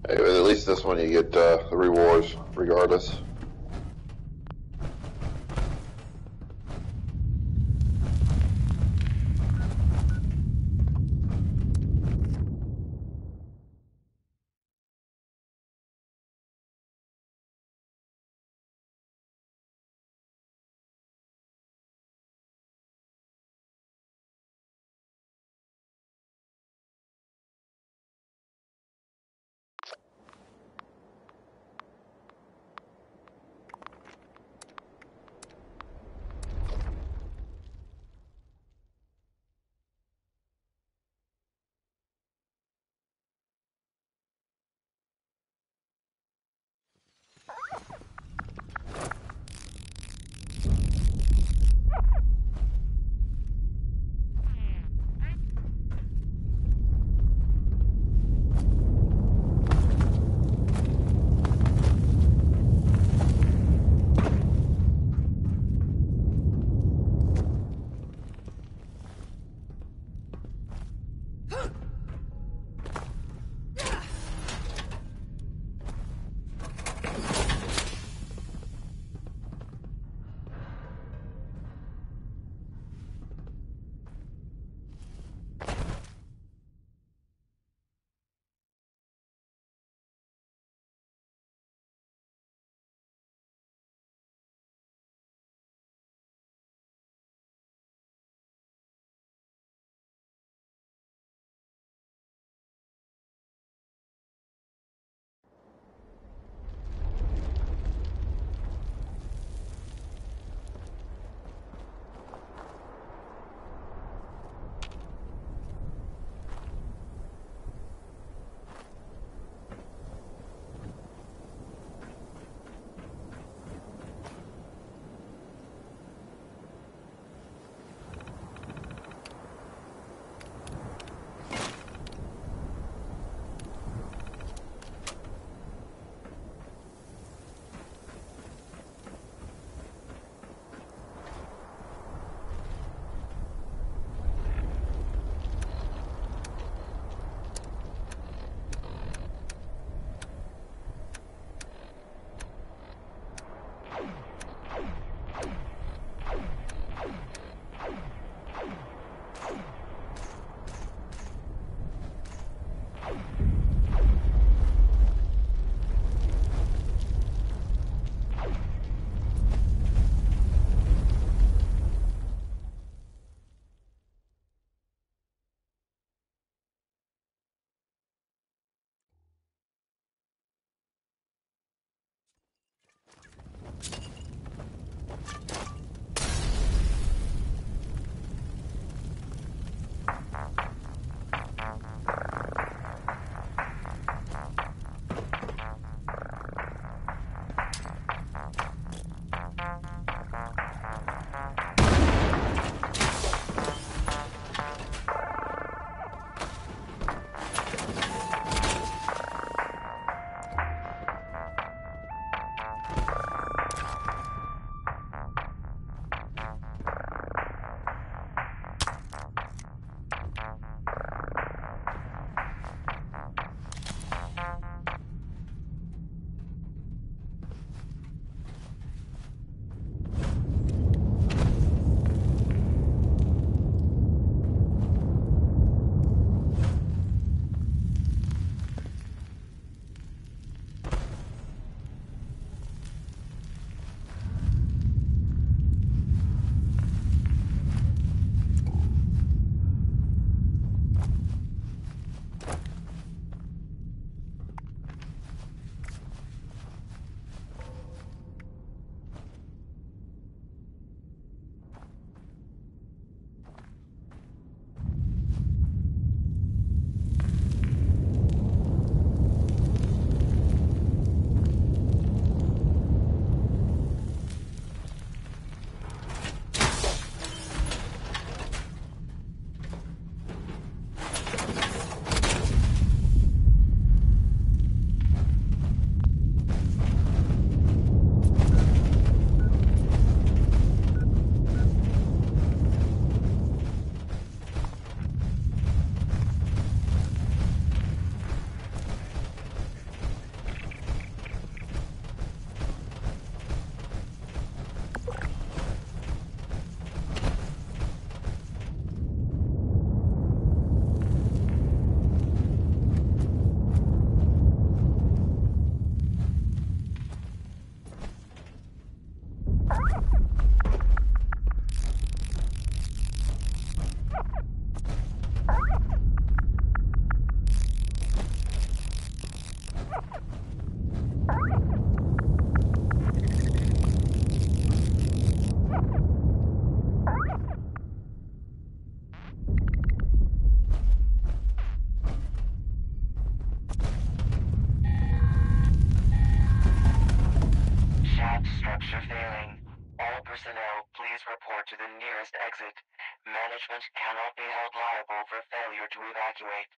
At least this one you get the rewards regardless. power to the nearest exit. Management cannot be held liable for failure to evacuate.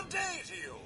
day to you!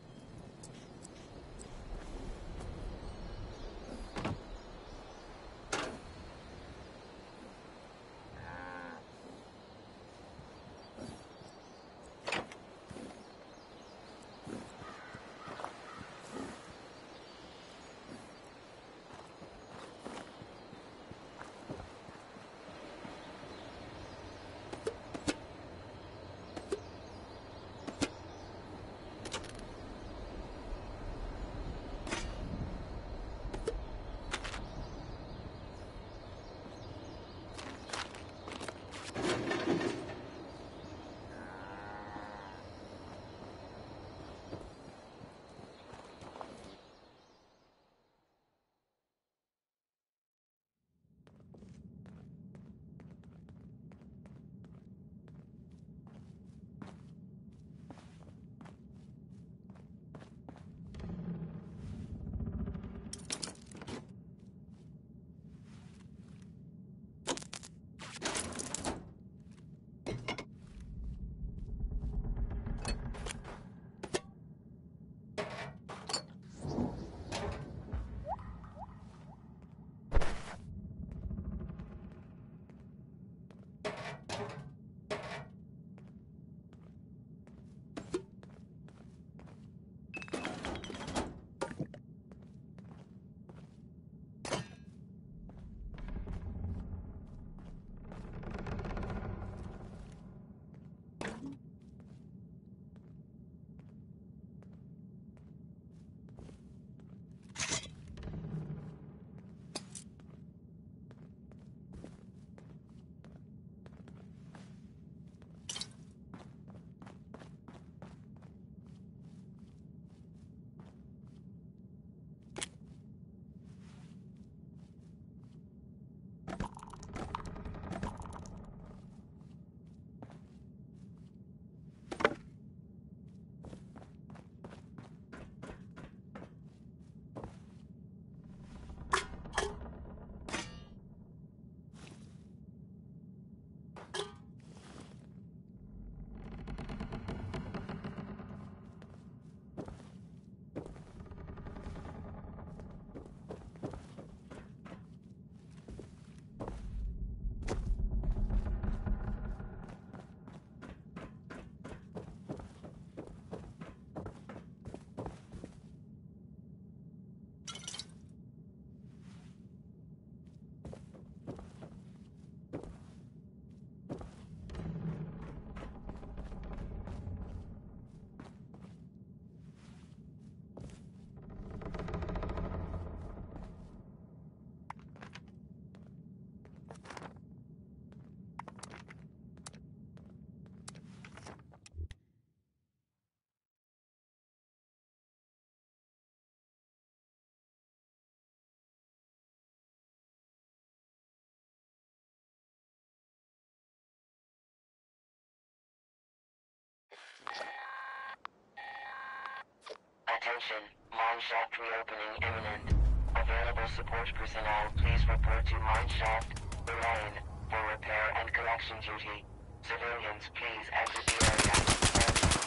Attention, mineshaft reopening imminent. Available support personnel, please report to mineshaft, Lorraine, for repair and collection duty. Civilians, please exit the area.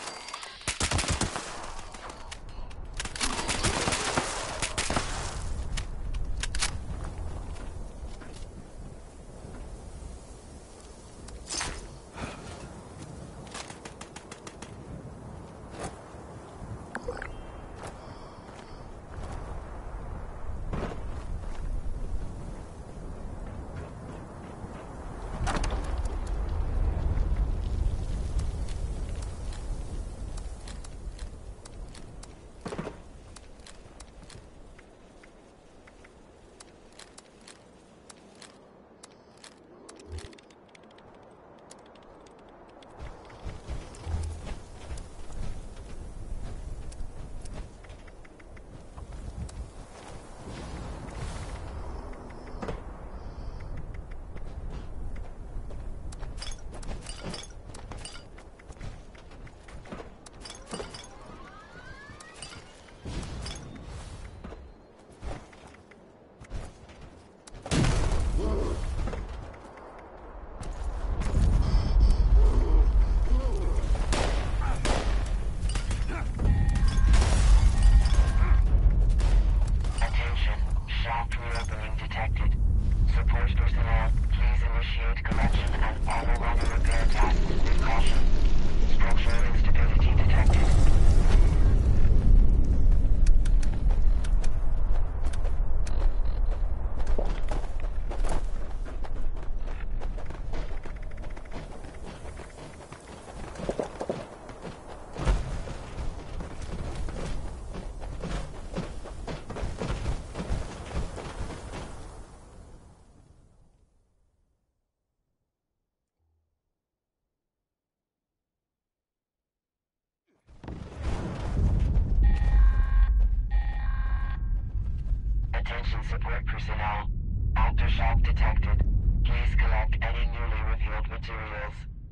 support personnel. Aftershock detected. Please collect any newly revealed materials.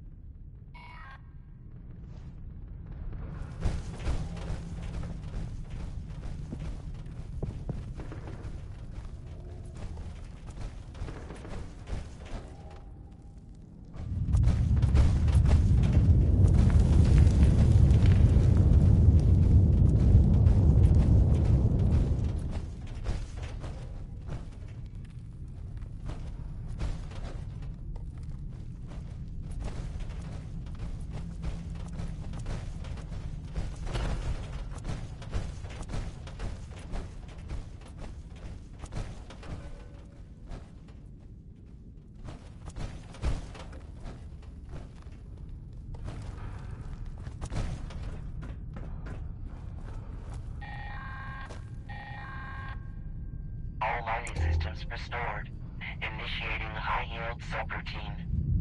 All mining systems restored. Initiating high-yield subroutine.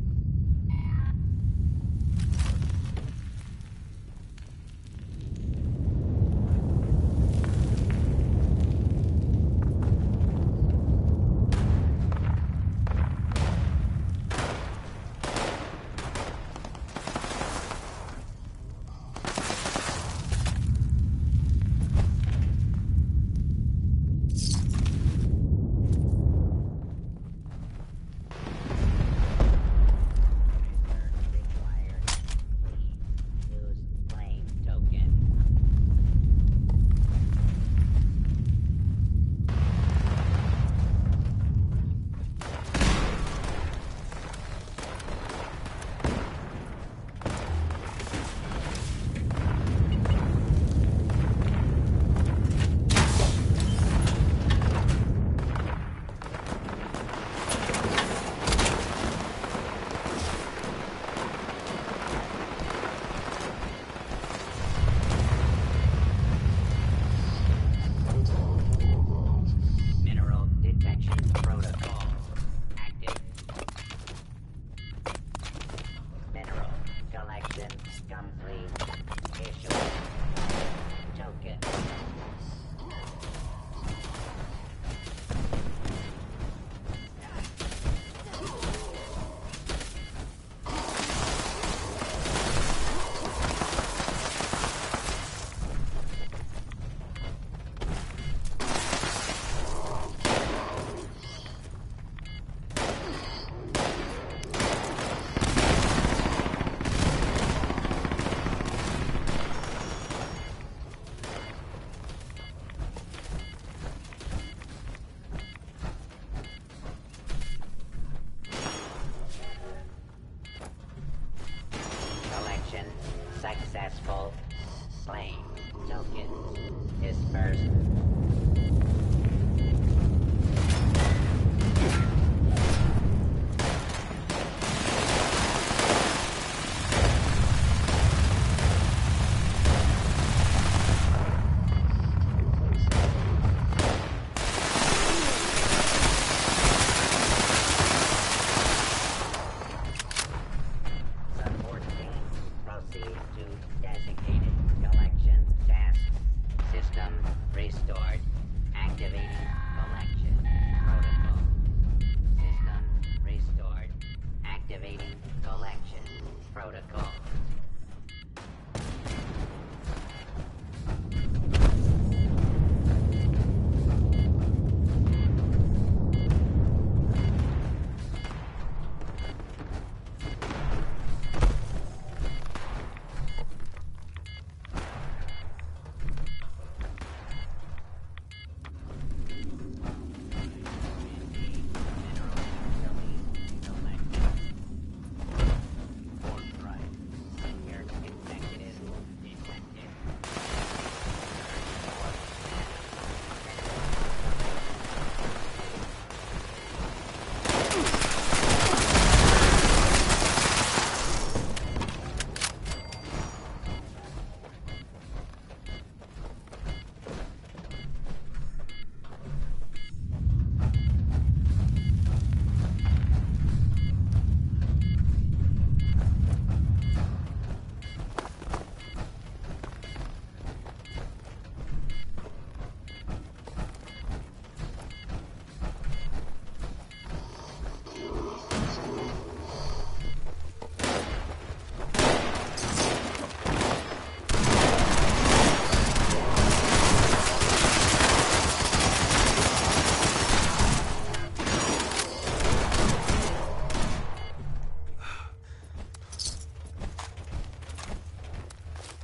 Successful. Claim tokens dispersed. Support team, proceed to designated collection task. System restored. Activating collection protocol. System restored. Activating collection protocol.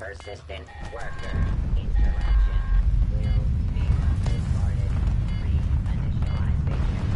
Persistent worker interaction will be recorded. Reinitialization.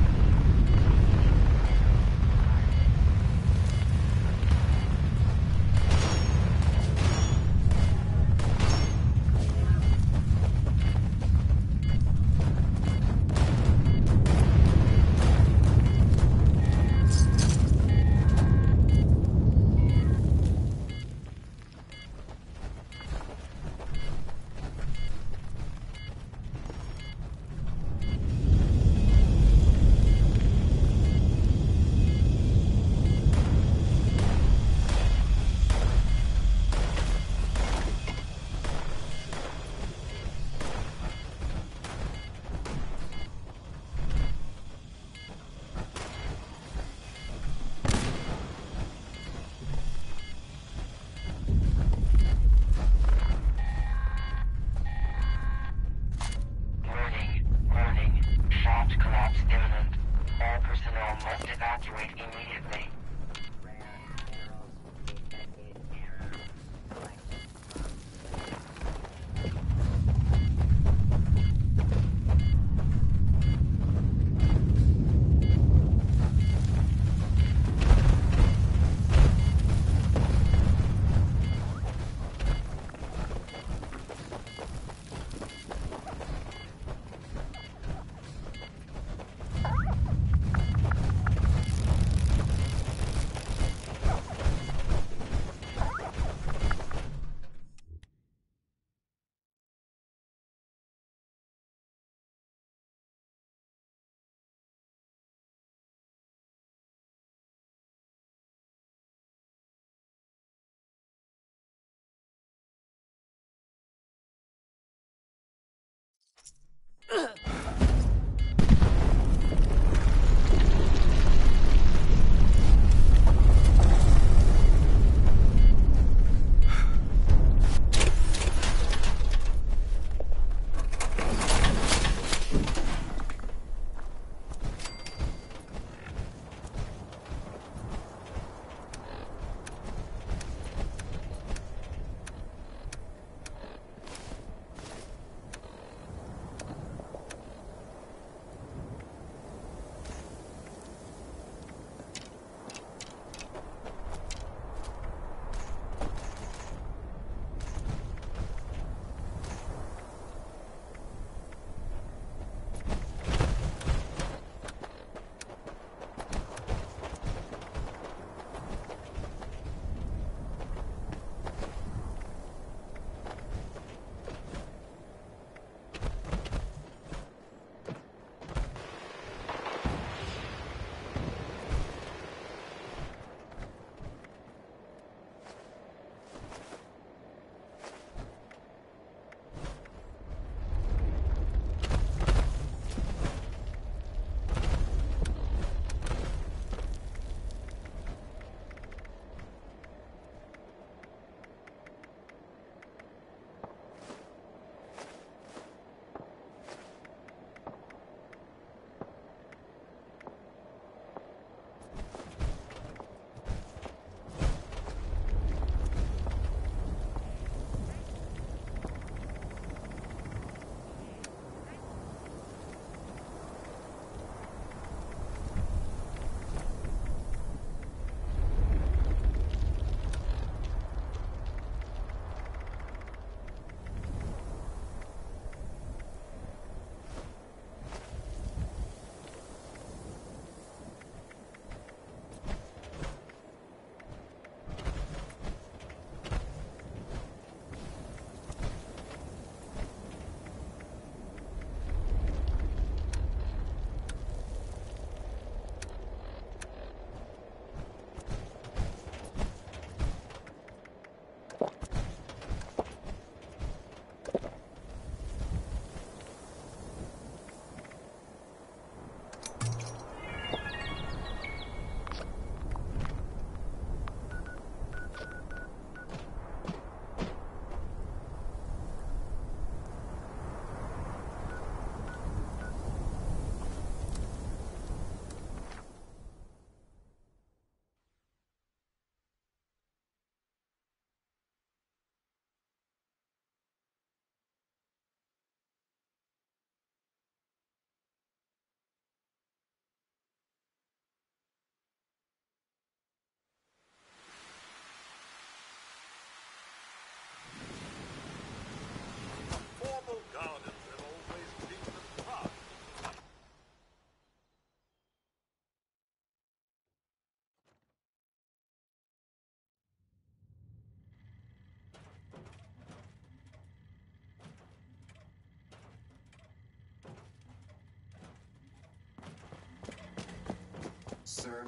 Evacuate immediately. Rare minerals detected. Error. Collection sir.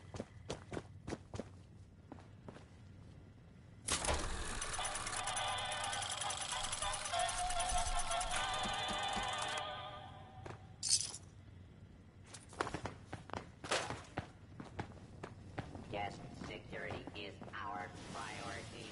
Guest security is our priority.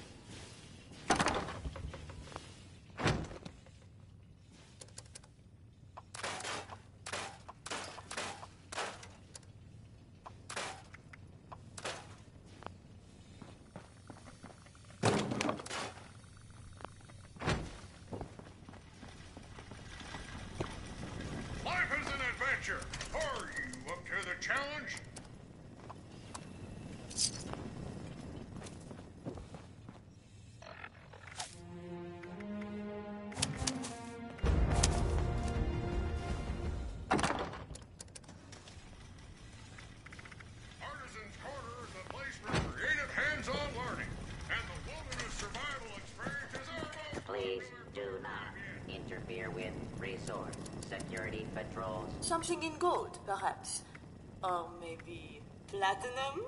Life is an adventure. Are you up to the challenge? Artisan's Corner is a place for creative hands-on learning, and the wilderness survival experience is our most Please popular do program not yet. interfere with resource security patrols. Something in gold, perhaps. Or maybe platinum?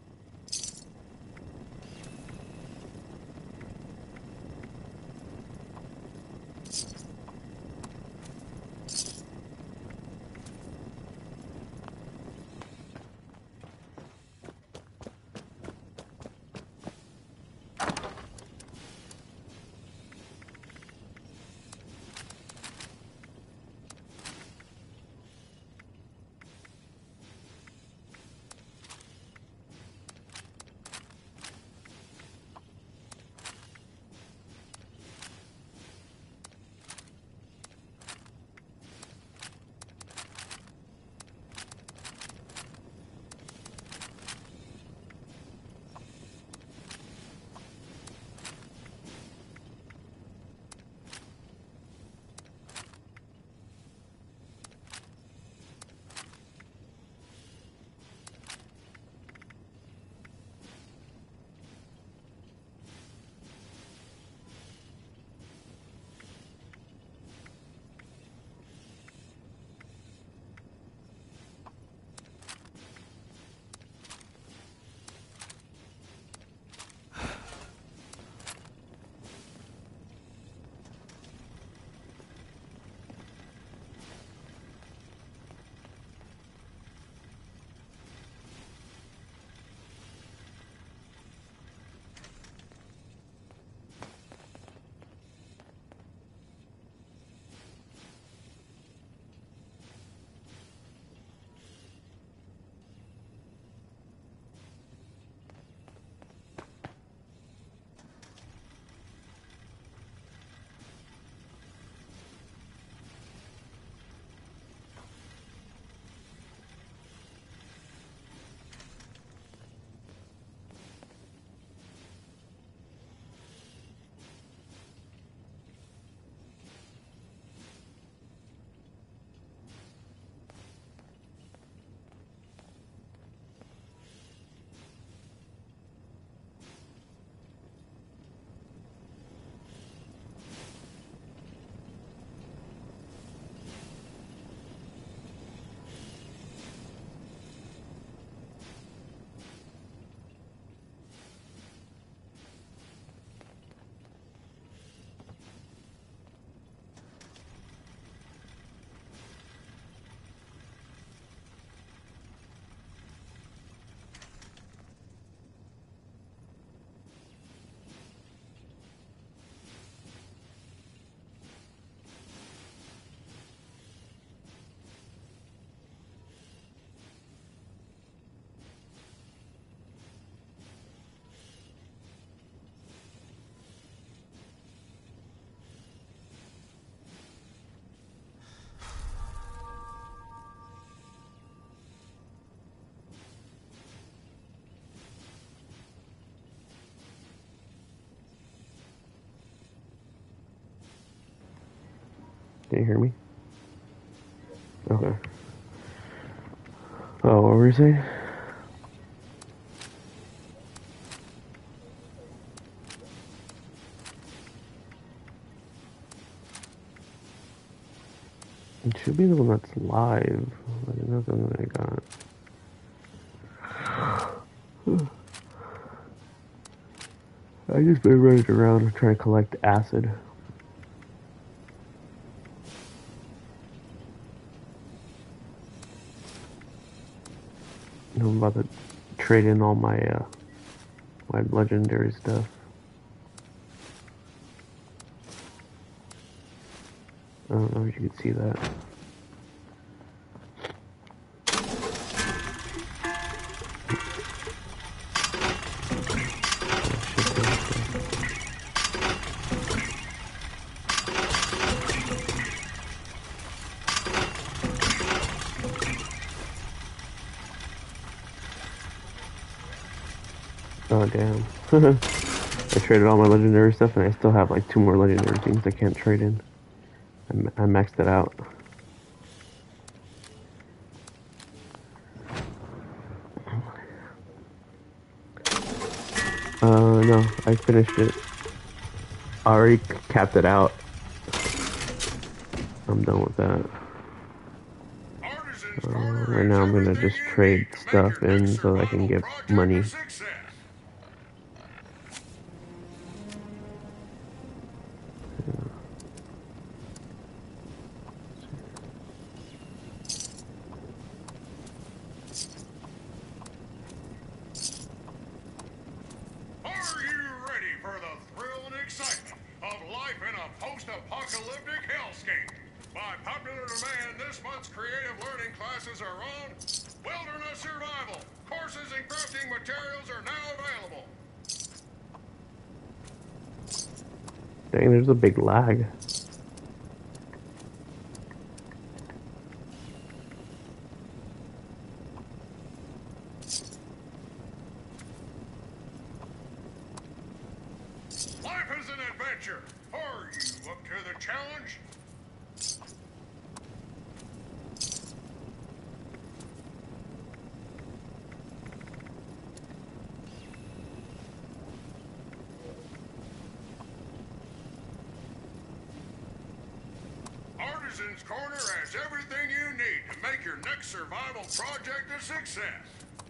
Can you hear me? Okay. Oh, what were you saying? It should be the one that's live. Like, nothing that I got. I just been running around trying to collect acid. I'm about to trade in all my my legendary stuff. I don't know if you can see that. Oh damn. I traded all my legendary stuff and I still have like 2 more legendary things I can't trade in. I maxed it out. No, I finished it. I already capped it out. I'm done with that. Right now I'm gonna just trade stuff in so I can get money. Dang, there's a big lag. Life is an adventure. Are you up to the challenge? Artisan's Corner has everything you need to make your next survival project a success.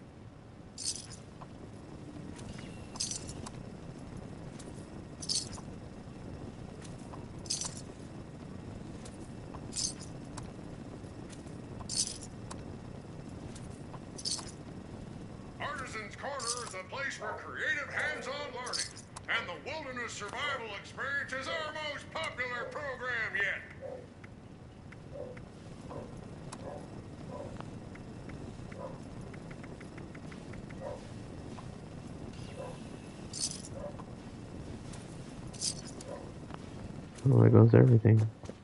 Artisan's Corner is a place for creative hands-on learning, and the Wilderness Survival Experience is our most popular program yet. Oh, there goes everything.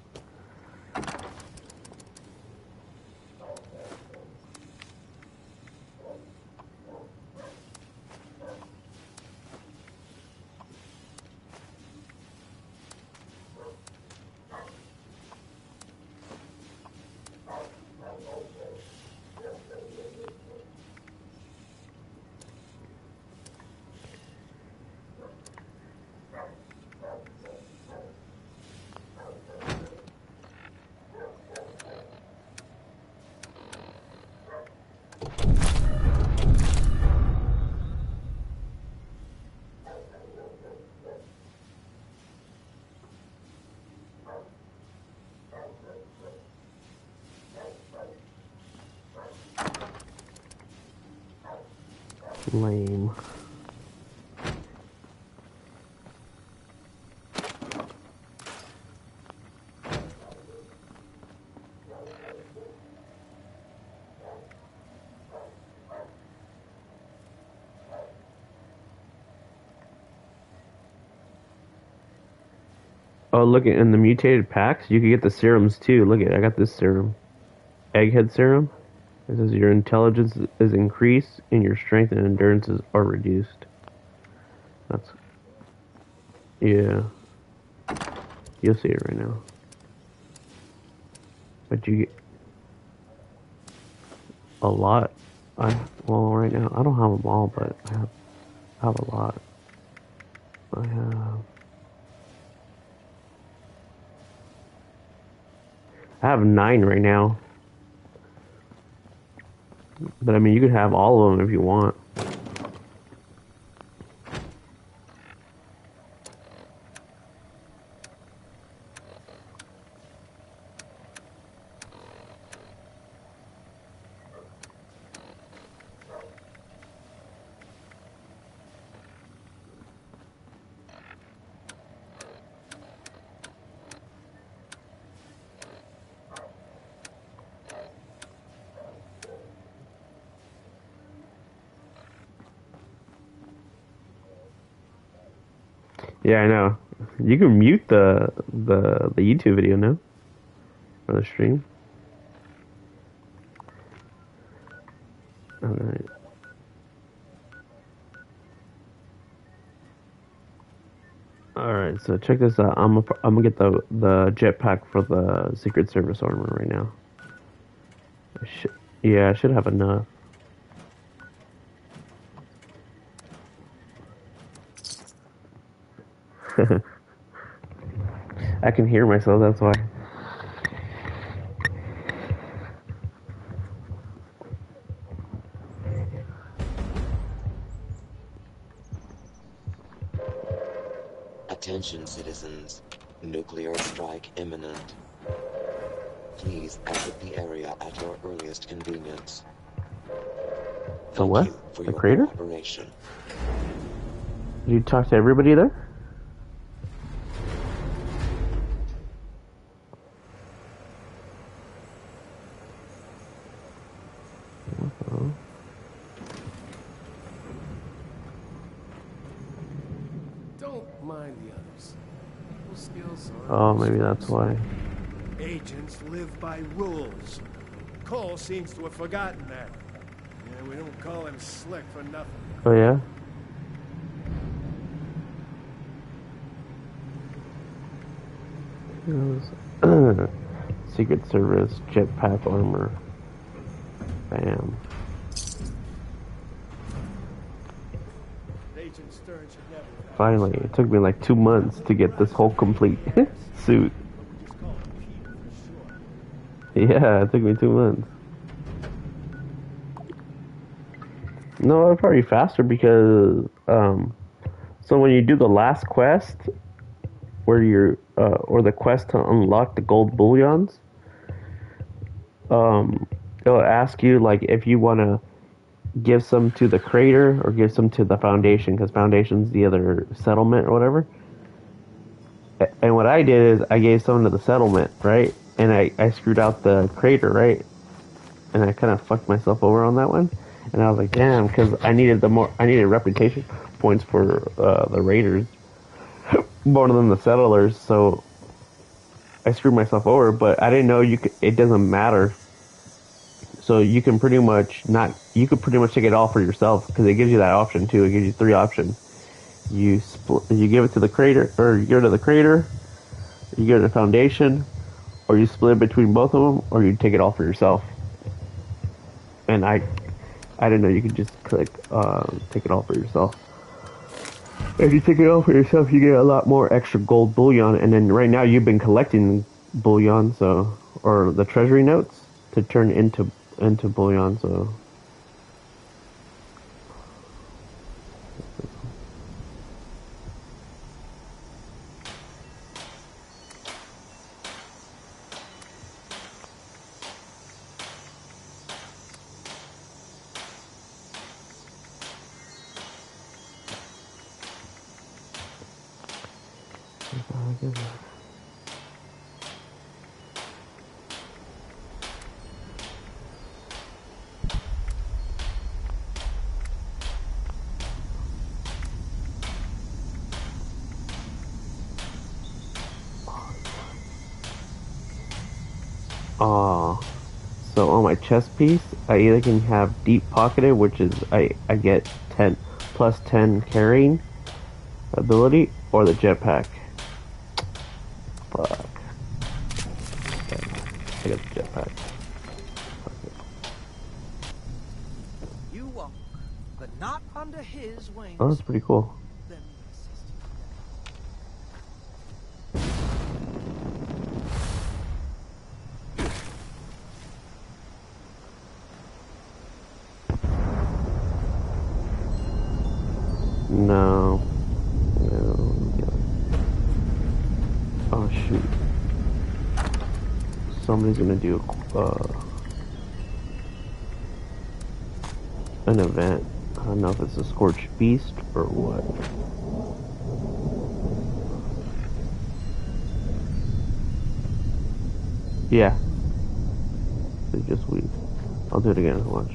Lame. Oh, look, in the mutated packs, you can get the serums too. Look at, I got this serum. Egghead serum. It says your intelligence is increased and your strength and endurance are reduced. That's, yeah. You'll see it right now. But you get a lot. Well, right now, I don't have them all, but I have a lot. I have 9 right now. But I mean, you could have all of them if you want. Yeah, I know. You can mute the YouTube video now, or the stream. All right. All right. So check this out. I'm gonna get the jetpack for the Secret Service armor right now. Yeah, I should have enough. I can hear myself. That's why. Attention, citizens. Nuclear strike imminent. Please exit the area at your earliest convenience. The what? For The your crater? cooperation. Did you talk to everybody there? Don't mind the others. People skills Oh, maybe that's why. Agents live by rules. Cole seems to have forgotten that. Yeah, we don't call him Slick for nothing. Oh yeah. Secret Service jetpack armor. Bam. Agent Stern should never have. Finally, it took me like 2 months to get this whole complete suit. Just call him Pete for short. Yeah, it took me 2 months. No, it's probably faster because, so when you do the last quest, where you're, or the quest to unlock the gold bullions, it'll ask you, like, if you want to give some to the crater or give some to the Foundation, because Foundation's the other settlement or whatever. And what I did is I gave some to the settlement, right? And I screwed out the crater, right? And I kind of fucked myself over on that one. And I was like, damn, because I needed reputation points for the raiders more than the settlers. So I screwed myself over, but I didn't know it doesn't matter. So you can pretty much take it all for yourself, because it gives you that option too. It gives you 3 options. You give it to the crater, or you give it to the crater, you give it to the Foundation, or you split it between both of them, or you take it all for yourself. And I didn't know you could just click take it all for yourself. If you take it all for yourself, you get a lot more extra gold bullion. And then right now you've been collecting bullion, or the treasury notes to turn into bullion. So so on my chest piece, I either can have deep pocketed, which is I get 10 plus 10 carrying ability, or the jetpack. Fuck. Okay. I got the jetpack. You walk, but not under his wings. Oh, that's pretty cool. Then assist No. Oh shoot. Somebody's gonna do an event. I don't know if it's a Scorched Beast or what. Yeah. It's just weed. I'll do it again. Watch.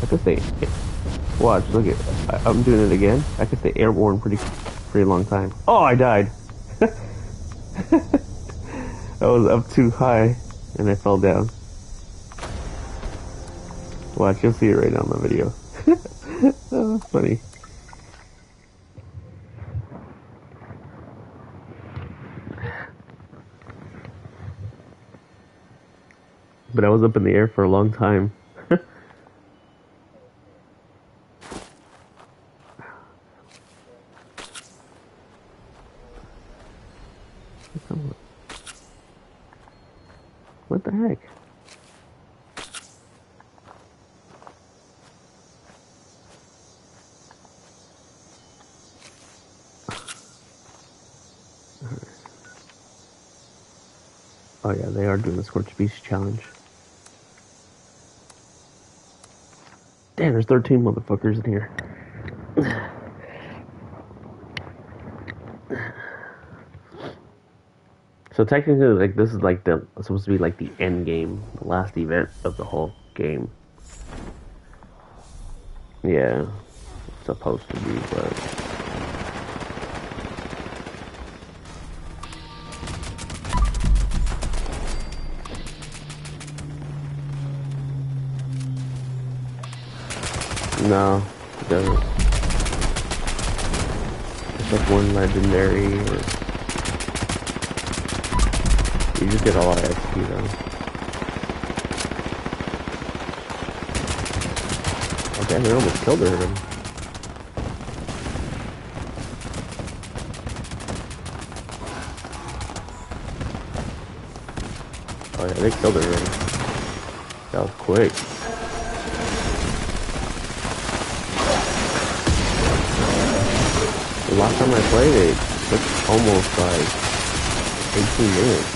I could stay. Watch, look at. I'm doing it again. I could stay airborne pretty long time. Oh, I died. I was up too high, and I fell down. Watch, you'll see it right now in the video. Oh, that's funny. But I was up in the air for a long time. What the heck? Oh yeah, they are doing the Scorched Beast challenge. Damn, there's 13 motherfuckers in here. So technically, like, this is like supposed to be like the end game, the last event of the whole game. Yeah, it's supposed to be, but no, it doesn't. It's like one legendary. You just get a lot of XP though. Oh damn, they almost killed her. Oh yeah, they killed her already. That was quick. The last time I played it took almost like 18 minutes.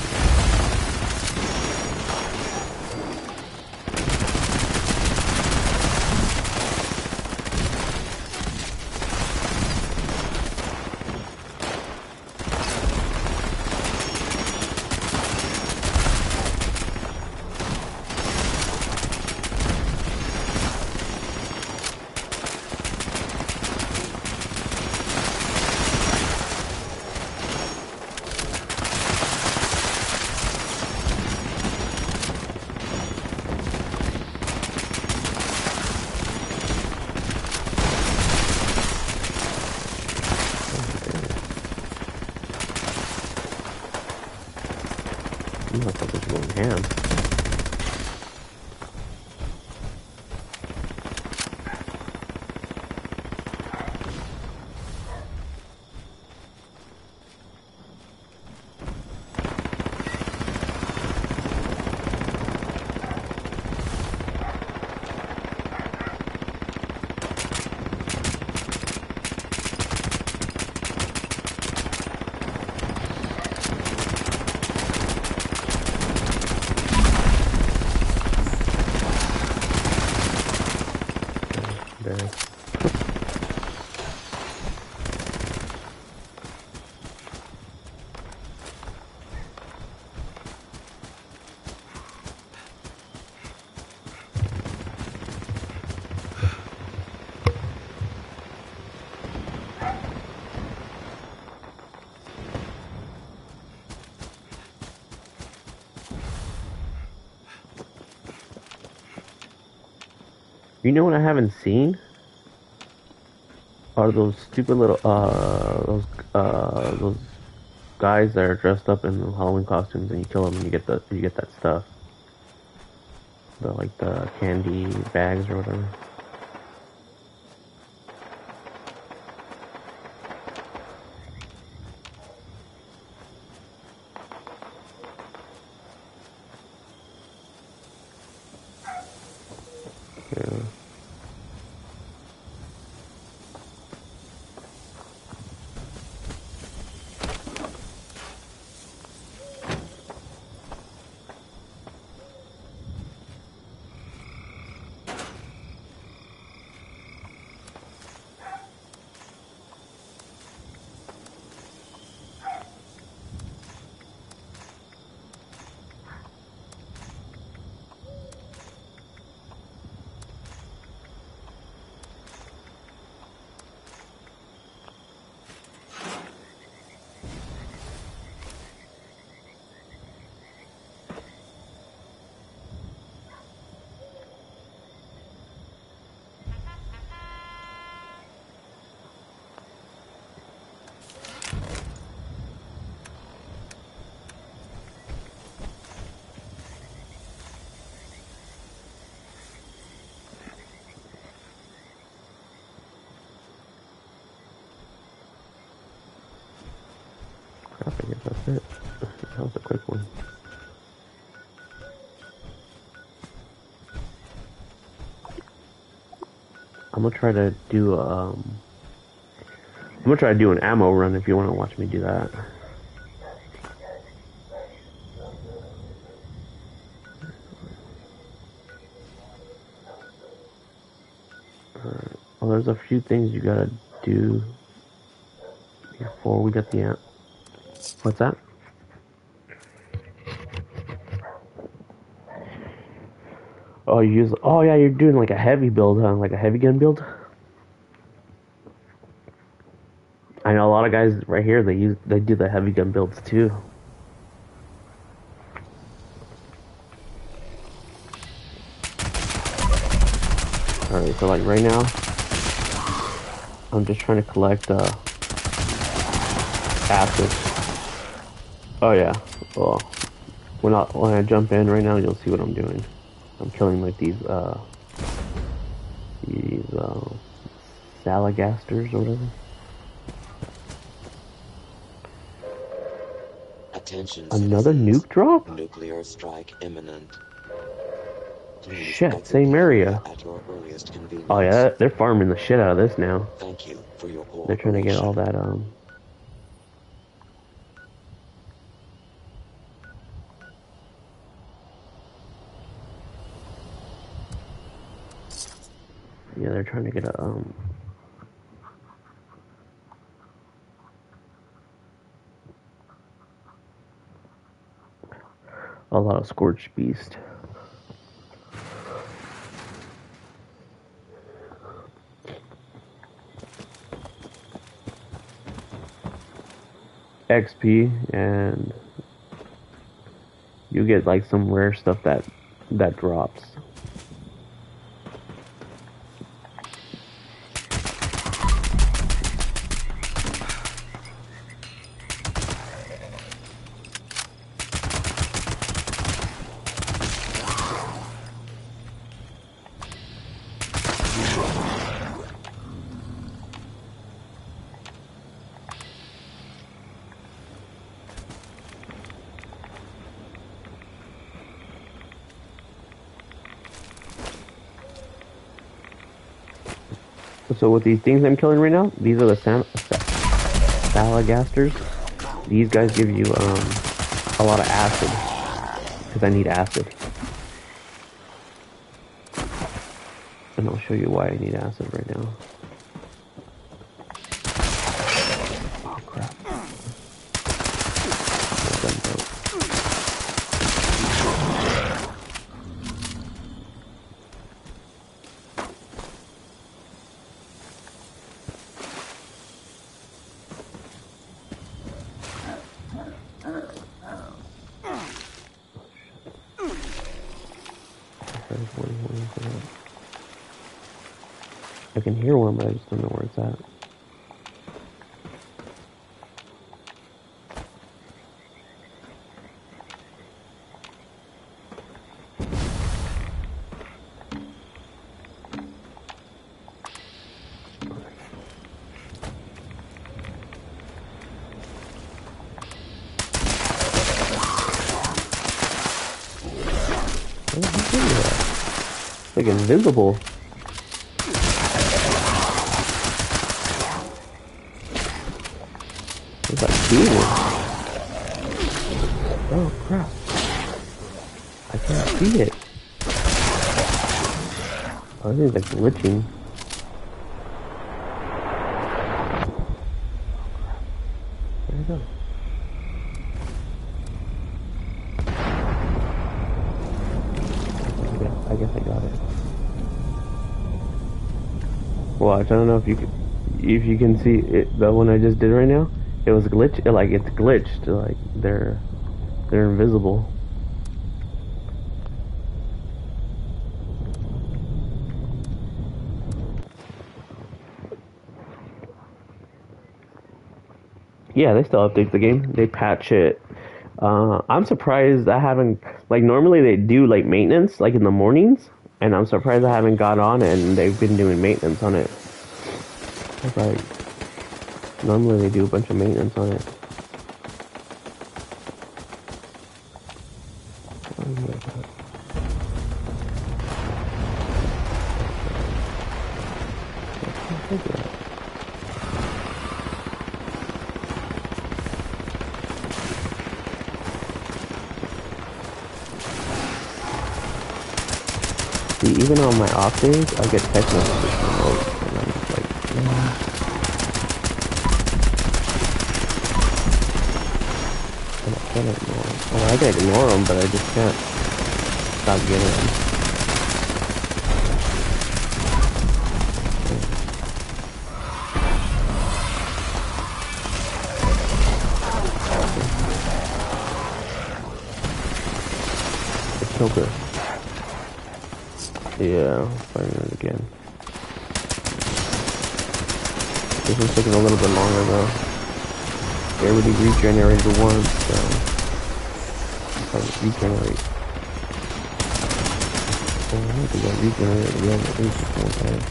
You know what I haven't seen? Are those stupid little those guys that are dressed up in Halloween costumes and you kill them and you get that stuff. The like the candy bags or whatever. Yeah. crap, I guess that's it. That was a quick one. I'm gonna try to do an ammo run if you want to watch me do that. Well, there's a few things you gotta do before we get the amp. What's that? Oh, oh yeah, you're doing like a heavy build, huh? Like a heavy gun build? I know a lot of guys right here, they do the heavy gun builds too. Alright, so like right now, I'm just trying to collect acid. Oh yeah, well, when I jump in right now, you'll see what I'm doing. I'm killing like these Salagasters or whatever. Attention. Another citizens. nuke drop? Nuclear strike imminent. Please Shit, exit same the area. At your earliest convenience. Oh yeah, they're farming the shit out of this now. Thank you for your cooperation. They're trying to get all that yeah, they're trying to get a lot of Scorched Beast. XP, and you get like some rare stuff that drops. So with these things I'm killing right now, these are the Salagasters. These guys give you a lot of acid, because I need acid. And I'll show you why I need acid right now. Oh crap. I can hear one, but I just don't know where it's at. It's like invisible. What's that doing? Oh crap. I can't see it. Oh, this is like glitching. Where'd it go? I guess I got it. Watch, I don't know if you can see it, the one I just did right now. It was glitch, like it's glitched, like they're invisible. Yeah, they still update the game. They patch it. I'm surprised I haven't, like normally they do like maintenance like in the mornings, and I'm surprised I haven't got on it and they've been doing maintenance on it. It's like normally they do a bunch of maintenance on it. Look at that. See, even on my off days, I get text messages from those, and I'm just like, yeah. And I can't ignore them. Well, I can ignore them, but I just can't stop getting them. Choker. Yeah, fighting it again. This one's taking a little bit longer though. They already regenerated once, so I'm trying to regenerate. Oh, I think I regenerated again at least one time.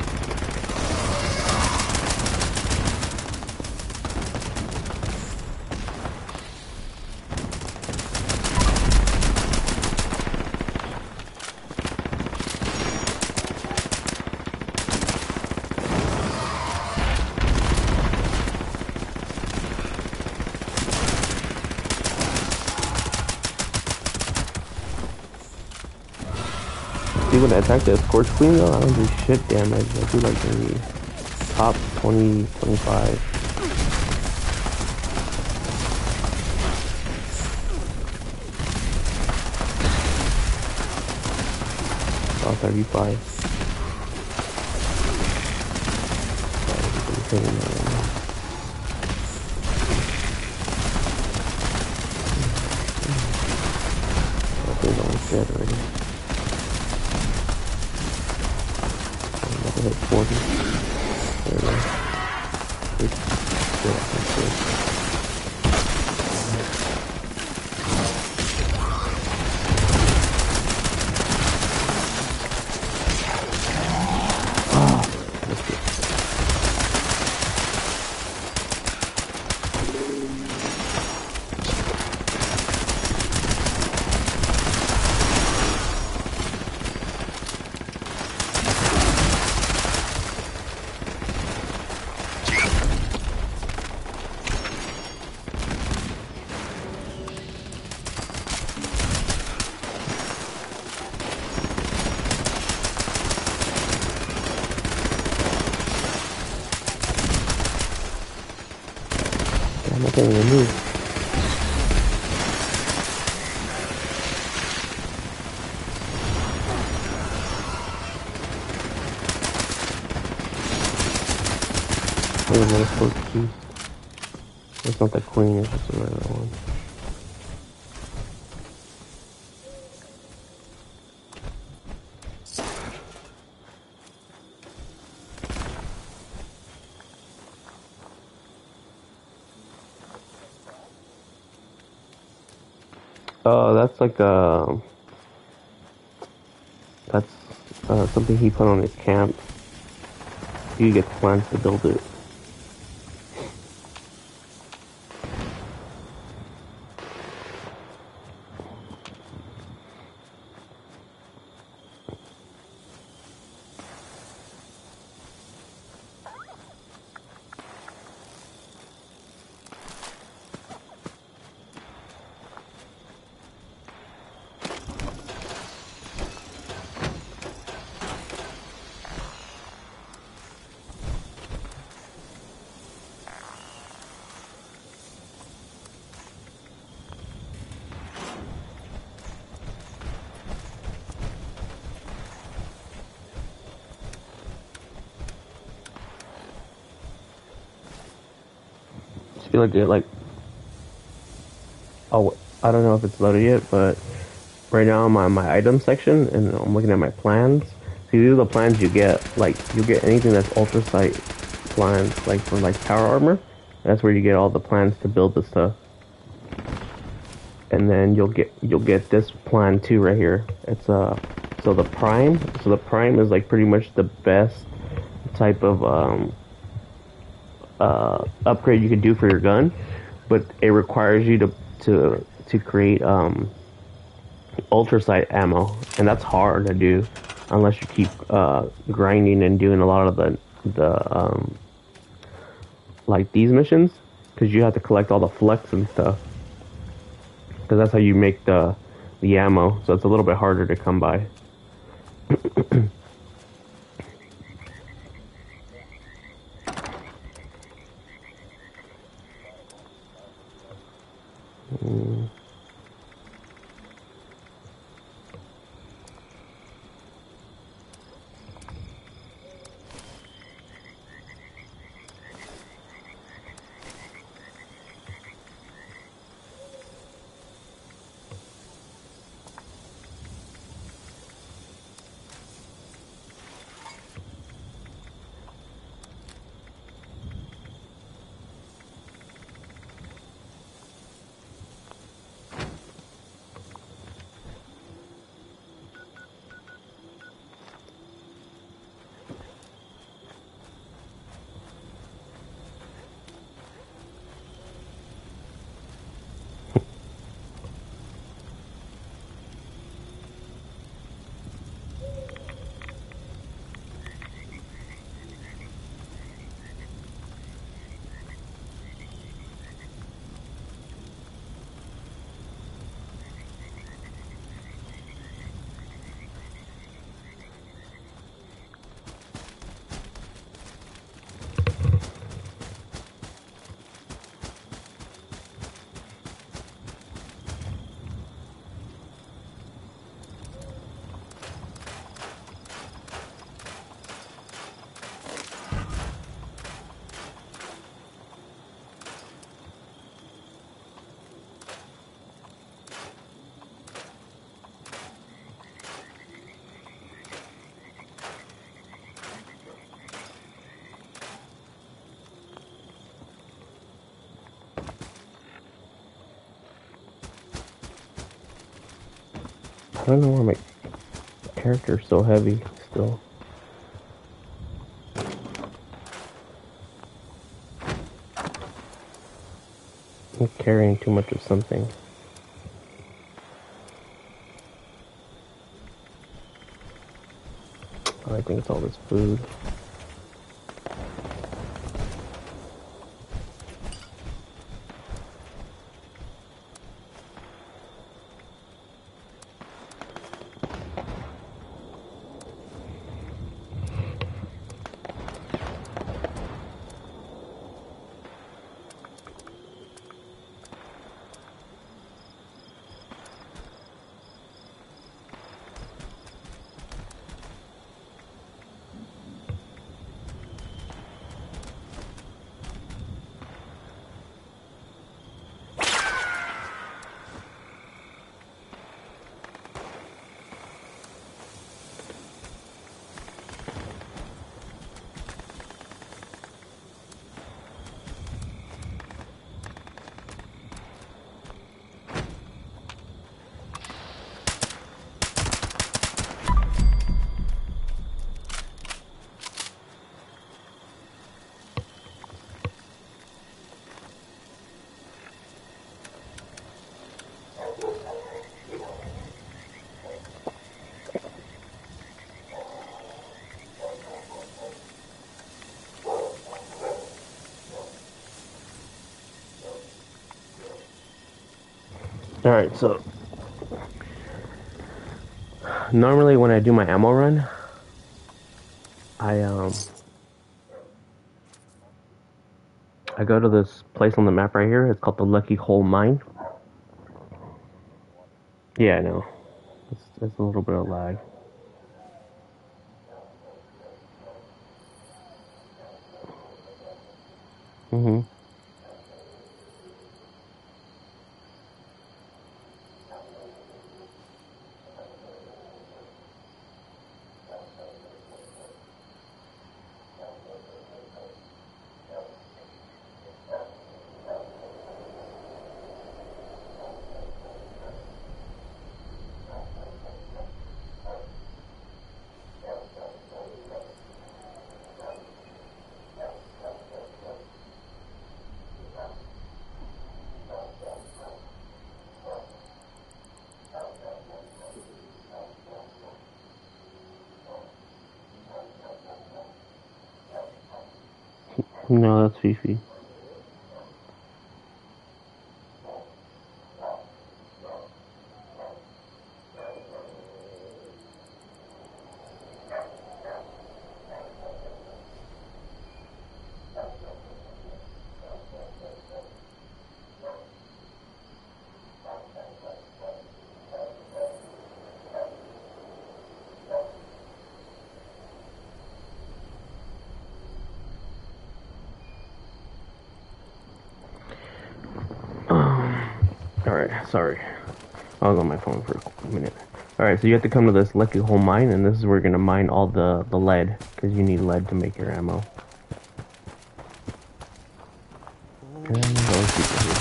See, when I attack the Scorch Queen though, I don't do shit damage. I do like maybe top 20, 25. Oh, 35. I think I'm dead already. Hit 40. There we go. I can't even move. Where's another supposed to be? It's not the queen, it's just the regular one. That's like that's something he put on his camp. You get plans to build it. Feel like oh, I don't know if it's loaded yet, but right now I'm on my item section and I'm looking at my plans. So these are the plans you get. Like you get anything that's ultra sight plans, like for like power armor. That's where you get all the plans to build the stuff. And then you'll get this plan too right here. It's so the prime. So the prime is like pretty much the best type of upgrade you can do for your gun, but it requires you to create ultra sight ammo, and that's hard to do unless you keep grinding and doing a lot of the the like these missions, because you have to collect all the flex and stuff. Because that's how you make the ammo, so it's a little bit harder to come by. I don't know why my character's so heavy still. I'm carrying too much of something. Oh, I think it's all this food. Alright, so normally when I do my ammo run, I go to this place on the map right here. It's called the Lucky Hole Mine. Yeah, I know. It's a little bit of lag. Mm-hmm. No, that's Fifi. Alright, sorry. I was on my phone for a minute. Alright, so you have to come to this Lucky Hole mine, and this is where you're gonna mine all the lead, because you need lead to make your ammo. And those people here.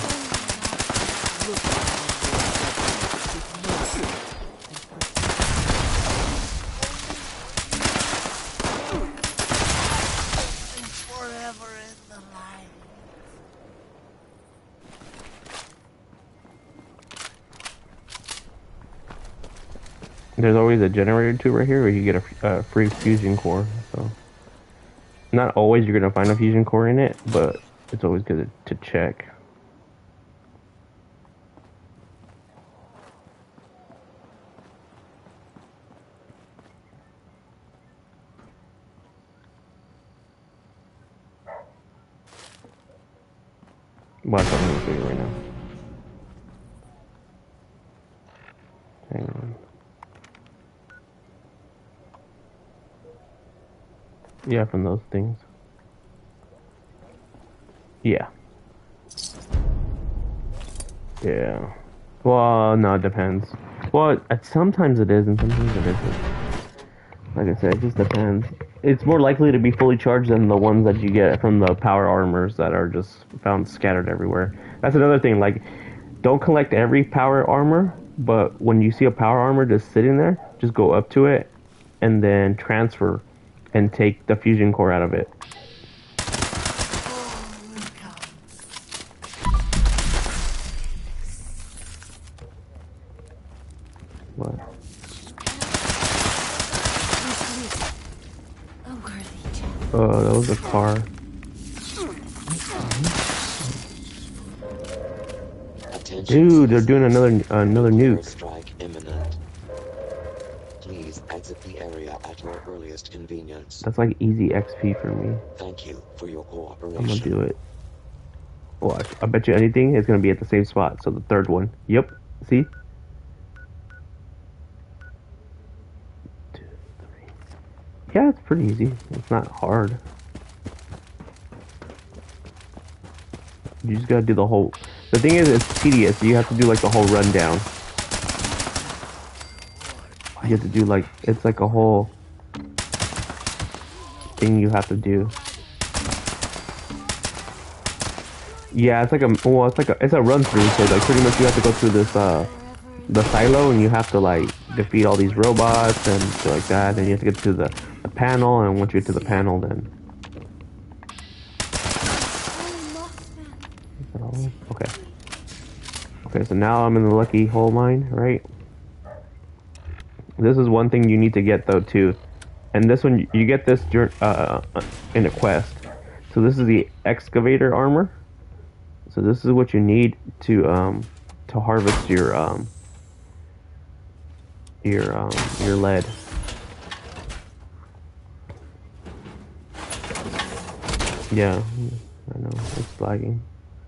Forever in the light. There's always a generator too right here where you get a free fusion core. So not always you're gonna find a fusion core in it, but it's always good to check. Watch what I'm gonna show you right now. Hang on. Yeah, from those things. Yeah. Yeah. Well, no, it depends. Well, sometimes it is and sometimes it isn't. Like I said, it just depends. It's more likely to be fully charged than the ones that you get from the power armors that are just found scattered everywhere. That's another thing, like, don't collect every power armor, but when you see a power armor just sitting there, just go up to it and then transfer and take the fusion core out of it. What? Oh, that was a car. Dude, they're doing another nuke. Strike imminent. Please exit the area at your earliest convenience. That's like easy XP for me. Thank you for your cooperation. I'm gonna do it. Watch. I bet you anything it's gonna be at the same spot. So the third one. Yep. See? 2, 3. Yeah, it's pretty easy. It's not hard. You just gotta do the whole... The thing is, it's tedious. You have to do like the whole rundown. You have to do like... It's like a whole... thing you have to do. Yeah, it's like a... Well, it's a run through. So like pretty much you have to go through this, the silo, and you have to like defeat all these robots and shit like that. Then you have to get to the panel, and once you get to the panel, then... Okay. Okay, so now I'm in the Lucky Hole mine, right? This is one thing you need to get though too, and this one you get this in a quest. So this is the excavator armor. So this is what you need to harvest your lead. Yeah, I know it's lagging.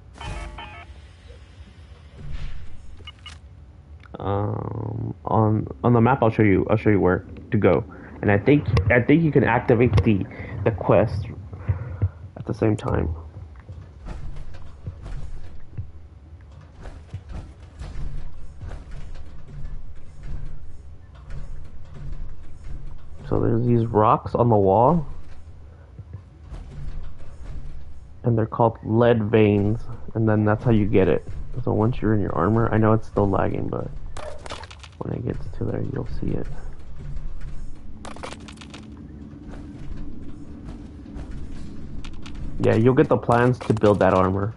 On the map I'll show you where to go, and I think you can activate the quest at the same time. So there's these rocks on the wall, and they're called lead veins, and then that's how you get it. So once you're in your armor, I know it's still lagging, but when it gets to there, you'll see it. Yeah, you'll get the plans to build that armor.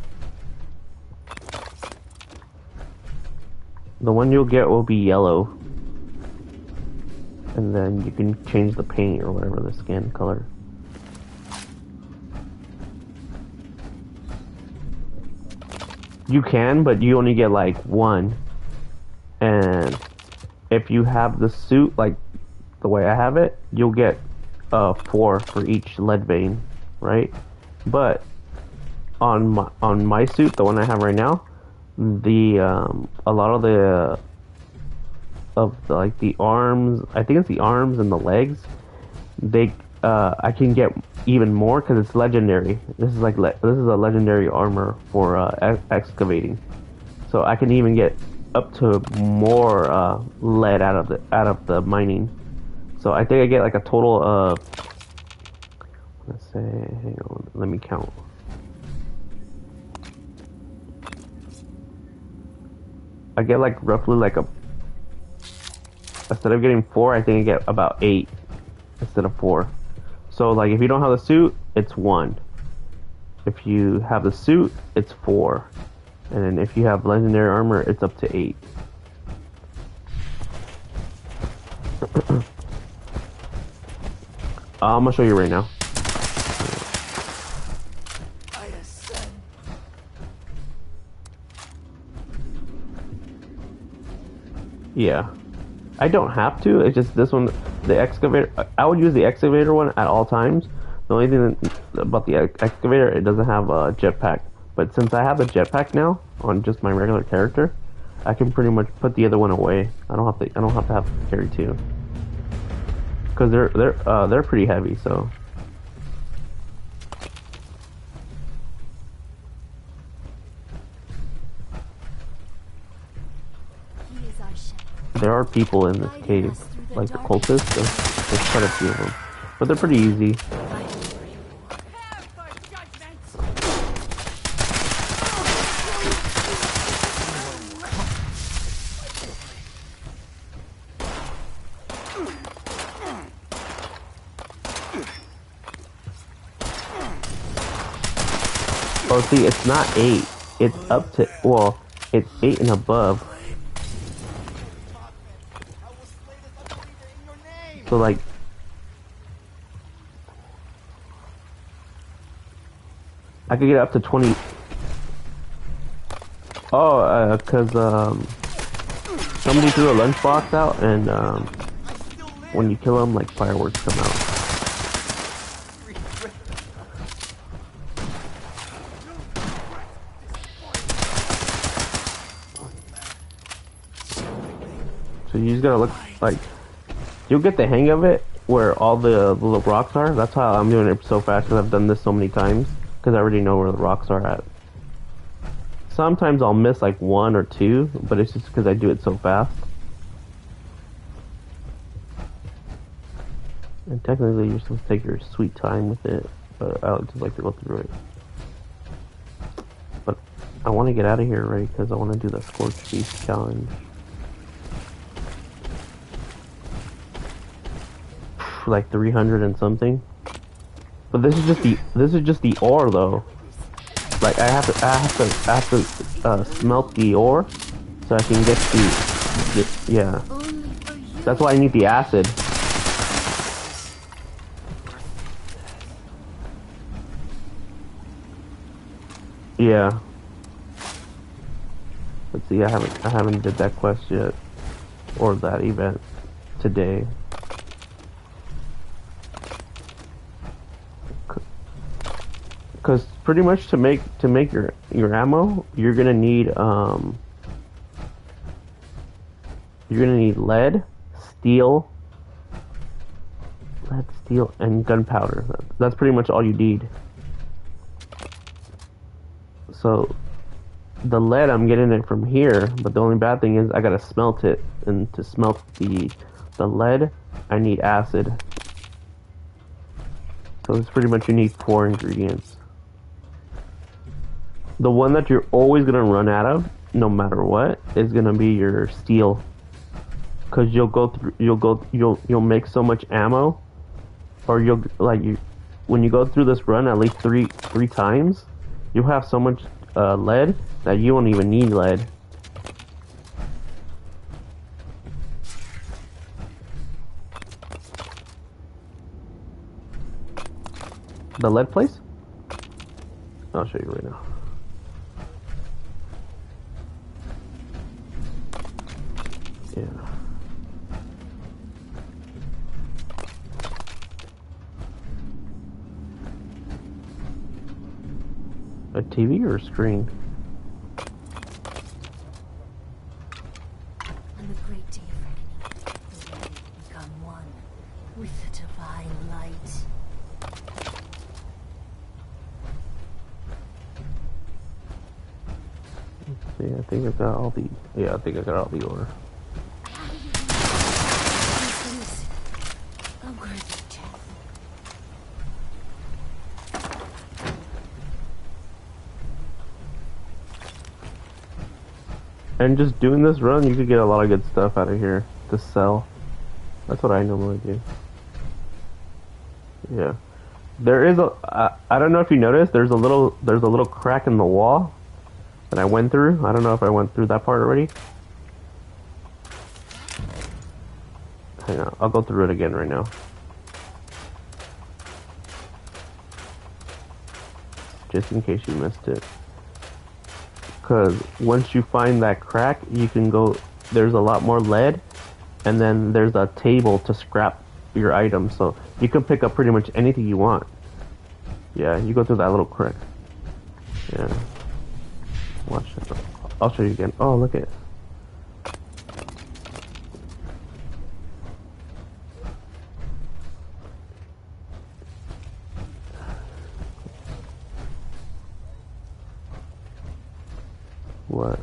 The one you'll get will be yellow. And then you can change the paint or whatever, the skin color. You can, but you only get like one. And if you have the suit like the way I have it, you'll get 4 for each lead vein, right? But on my suit, the one I have right now, the a lot of the like the arms, I think it's the arms and the legs, they I can get even more because it's legendary. This is like this is a legendary armor for excavating, so I can even get up to more lead out of the mining. So I think I get like a total of, let's say, hang on, let me count. I get like roughly like instead of getting 4, I think I get about 8 instead of 4. So like if you don't have the suit, it's 1. If you have the suit, it's 4. And then if you have legendary armor, it's up to 8. I'm gonna show you right now. Yeah. I don't have to, it's just this one, the excavator, I would use the excavator one at all times. The only thing about the excavator, it doesn't have a jetpack. But since I have the jetpack now on just my regular character, I can pretty much put the other one away. I don't have to have to carry 2. Cause they're pretty heavy, so. There are people in this cave, like the cultists. There's quite a few of them, but they're pretty easy. Oh, see, it's not 8. It's up to, well, it's 8 and above. So, like, I could get up to 20. Oh, cause, somebody threw a lunchbox out, and, when you kill them, like, fireworks come out. So you just gotta look, like, you'll get the hang of it where all the little rocks are. That's how I'm doing it so fast, because I've done this so many times, because I already know where the rocks are at. Sometimes I'll miss like 1 or 2, but it's just because I do it so fast. And technically you're supposed to take your sweet time with it, but I just like to go through it. But I want to get out of here, right, because I want to do the Scorched Beast challenge. Like 300 and something, but this is just the ore though. Like I have to smelt the ore so I can get the yeah. That's why I need the acid. Yeah. Let's see. I haven't did that quest yet, or that event today. Because pretty much to make your ammo, you're gonna need lead, steel, and gunpowder. That's pretty much all you need. So the lead, I'm getting it from here, but the only bad thing is I gotta smelt it, and to smelt the lead, I need acid. So it's pretty much you need 4 ingredients. The one that you're always gonna run out of, no matter what, is gonna be your steel, cause you'll make so much ammo, or when you go through this run at least three times, you'll have so much lead that you won't even need lead. The lead place? I'll show you right now. A TV or a screen? On the great day of reckoning, the world will become one with the divine light. Let's see, I think I got all the... Yeah, I think I got all the order. A worthy death. And just doing this run, you could get a lot of good stuff out of here to sell. That's what I normally do. Yeah, there is a. I don't know if you noticed. There's a little crack in the wall that I went through. I don't know if I went through that part already. Hang on, I'll go through it again right now. Just in case you missed it. Because once you find that crack, you can go, there's a lot more lead, and then there's a table to scrap your items, so you can pick up pretty much anything you want. Yeah, you go through that little crack. Yeah. Watch it. I'll show you again. Oh, look at it. What?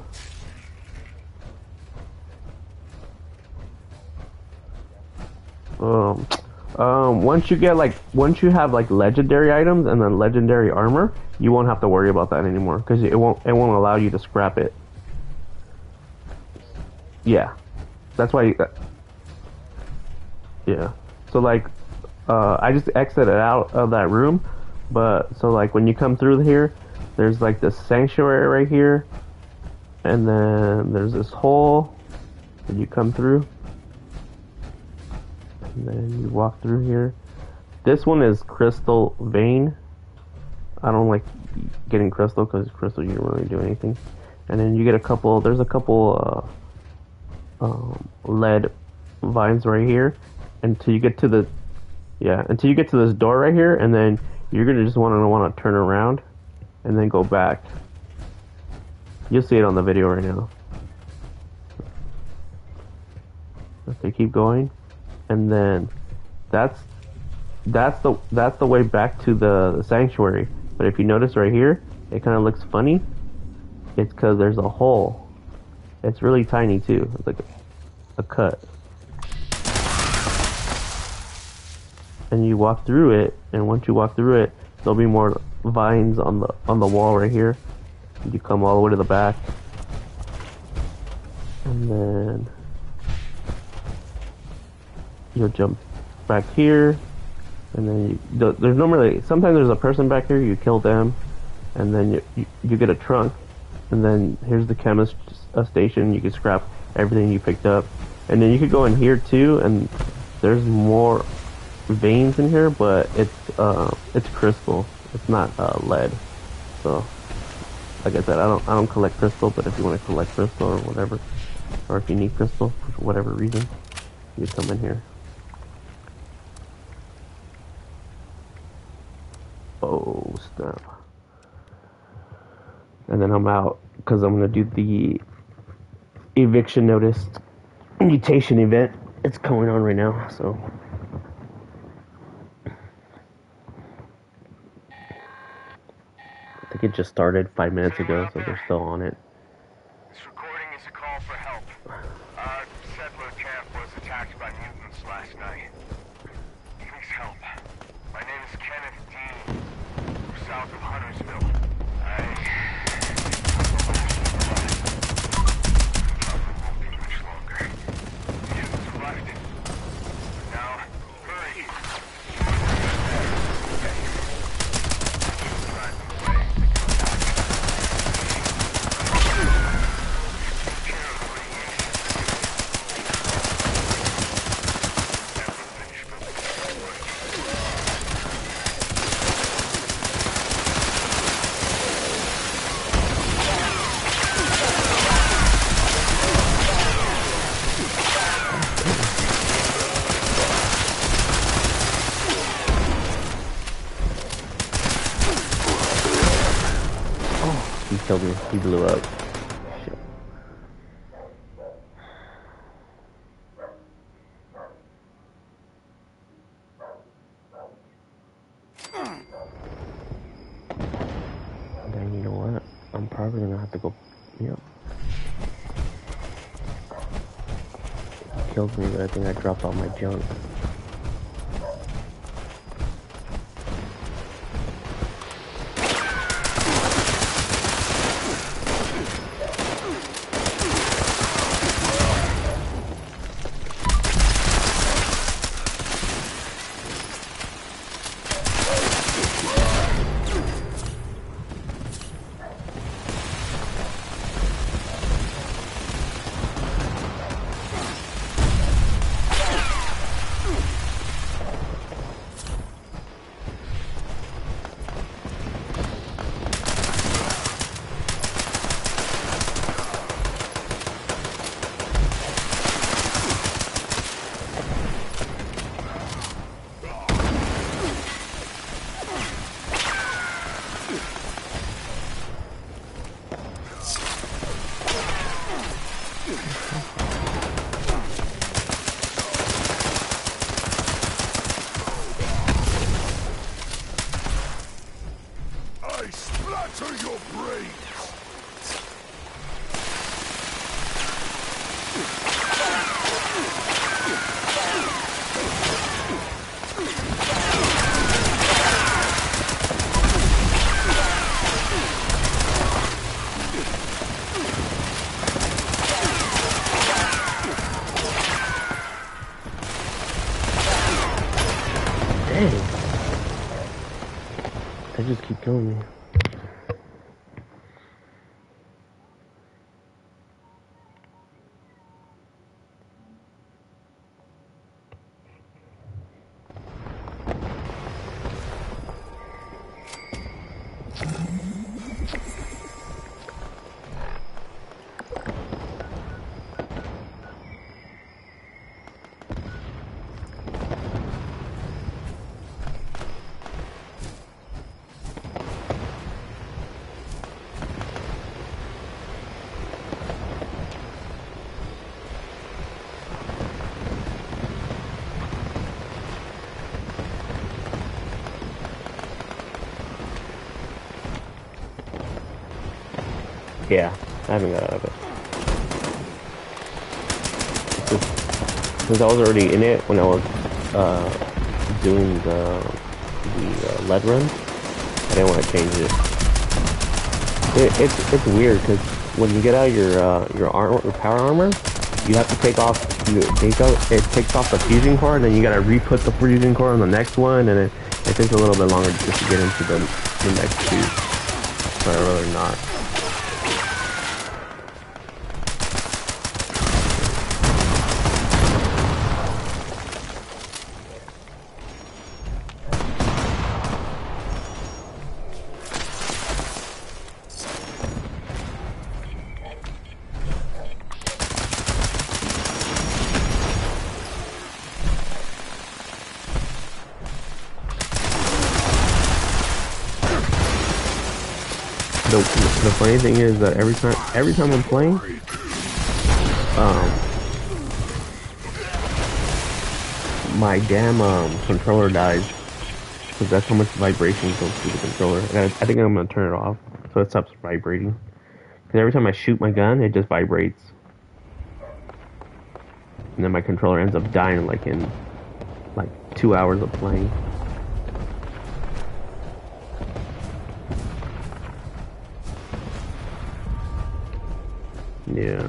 Once you have like legendary items and then legendary armor, you won't have to worry about that anymore because it won't allow you to scrap it. Yeah, that's why. Yeah, so like, I just exited out of that room, but so like when you come through here, there's like this sanctuary right here. And then there's this hole that you come through. And then you walk through here. This one is crystal vein. I don't like getting crystal because crystal you don't really do anything. And then you get there's a couple lead vines right here until you get to this door right here, and then you're gonna just want to turn around and then go back. You'll see it on the video right now. Okay, keep going, and then that's the way back to the sanctuary. But if you notice right here, it kind of looks funny. It's because there's a hole. It's really tiny too. It's like a cut, and you walk through it. And once you walk through it, there'll be more vines on the wall right here. You come all the way to the back, and then you'll jump back here, and then there's normally sometimes there's a person back here. You kill them, and then you get a trunk, and then here's the chemist station. You can scrap everything you picked up, and then you could go in here too, and there's more veins in here, but it's crystal. It's not lead, so. Like I said, I don't collect crystal, but if you want to collect crystal or whatever, or if you need crystal for whatever reason, you come in here. Oh snap! And then I'm out because I'm gonna do the eviction notice mutation event. It's going on right now, so. I think it just started 5 minutes ago, so they're still on it. This recording is a call for help. Settler camp was attacked by mutants last night. Please help. My name is Kenneth Dean. We're south of Huntersville. Probably won't be much longer. Mutants arrived. Now, hurry. He killed me. He blew up. Shit. Then you know what? I'm probably gonna have to go. Yep. He killed me, but I think I dropped all my junk. They just keep killing me. Yeah, I haven't got out of it. Since I was already in it when I was doing the lead run, I didn't want to change it. It's weird because when you get out your power armor, you have to take off. It takes off the fusion core, and then you gotta re-put the fusion core on the next one, and it takes a little bit longer just to get into the next two. So I'd rather not. The funny thing is that every time I'm playing, my damn controller dies because that's how much vibration goes through the controller. And I think I'm gonna turn it off so it stops vibrating. Because every time I shoot my gun, it just vibrates, and then my controller ends up dying like in 2 hours of playing. Yeah.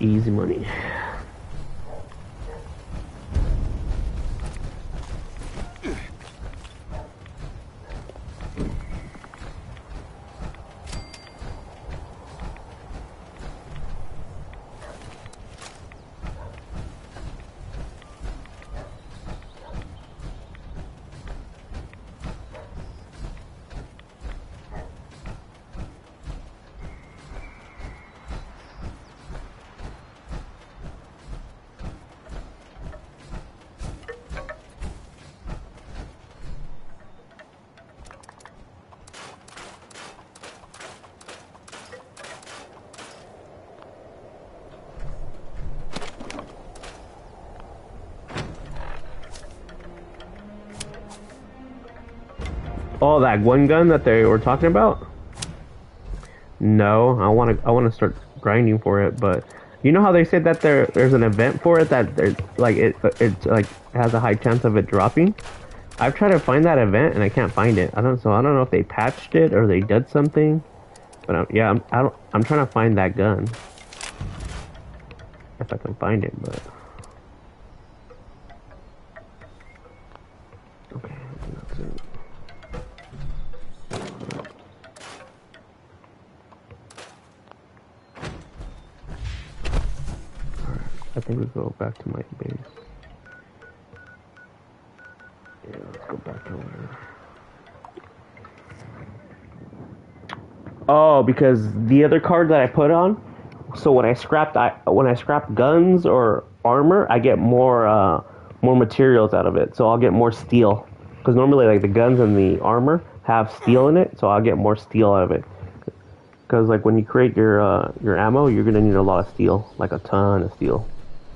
Easy money. Oh, that one gun that they were talking about? No, I want to start grinding for it, but you know how they said that there's an event for it that there's like it like has a high chance of it dropping. I've tried to find that event and I can't find it. I don't know if they patched it or they did something. But I'm trying to find that gun if I can find it, but okay, that's it. I think we go back to my base. Yeah, let's go back over there. Oh, because the other card that I put on, so when I scrap guns or armor, I get more materials out of it. So I'll get more steel. Because normally like the guns and the armor have steel in it, so I'll get more steel out of it. Because like when you create your ammo, you're gonna need a lot of steel, like a ton of steel.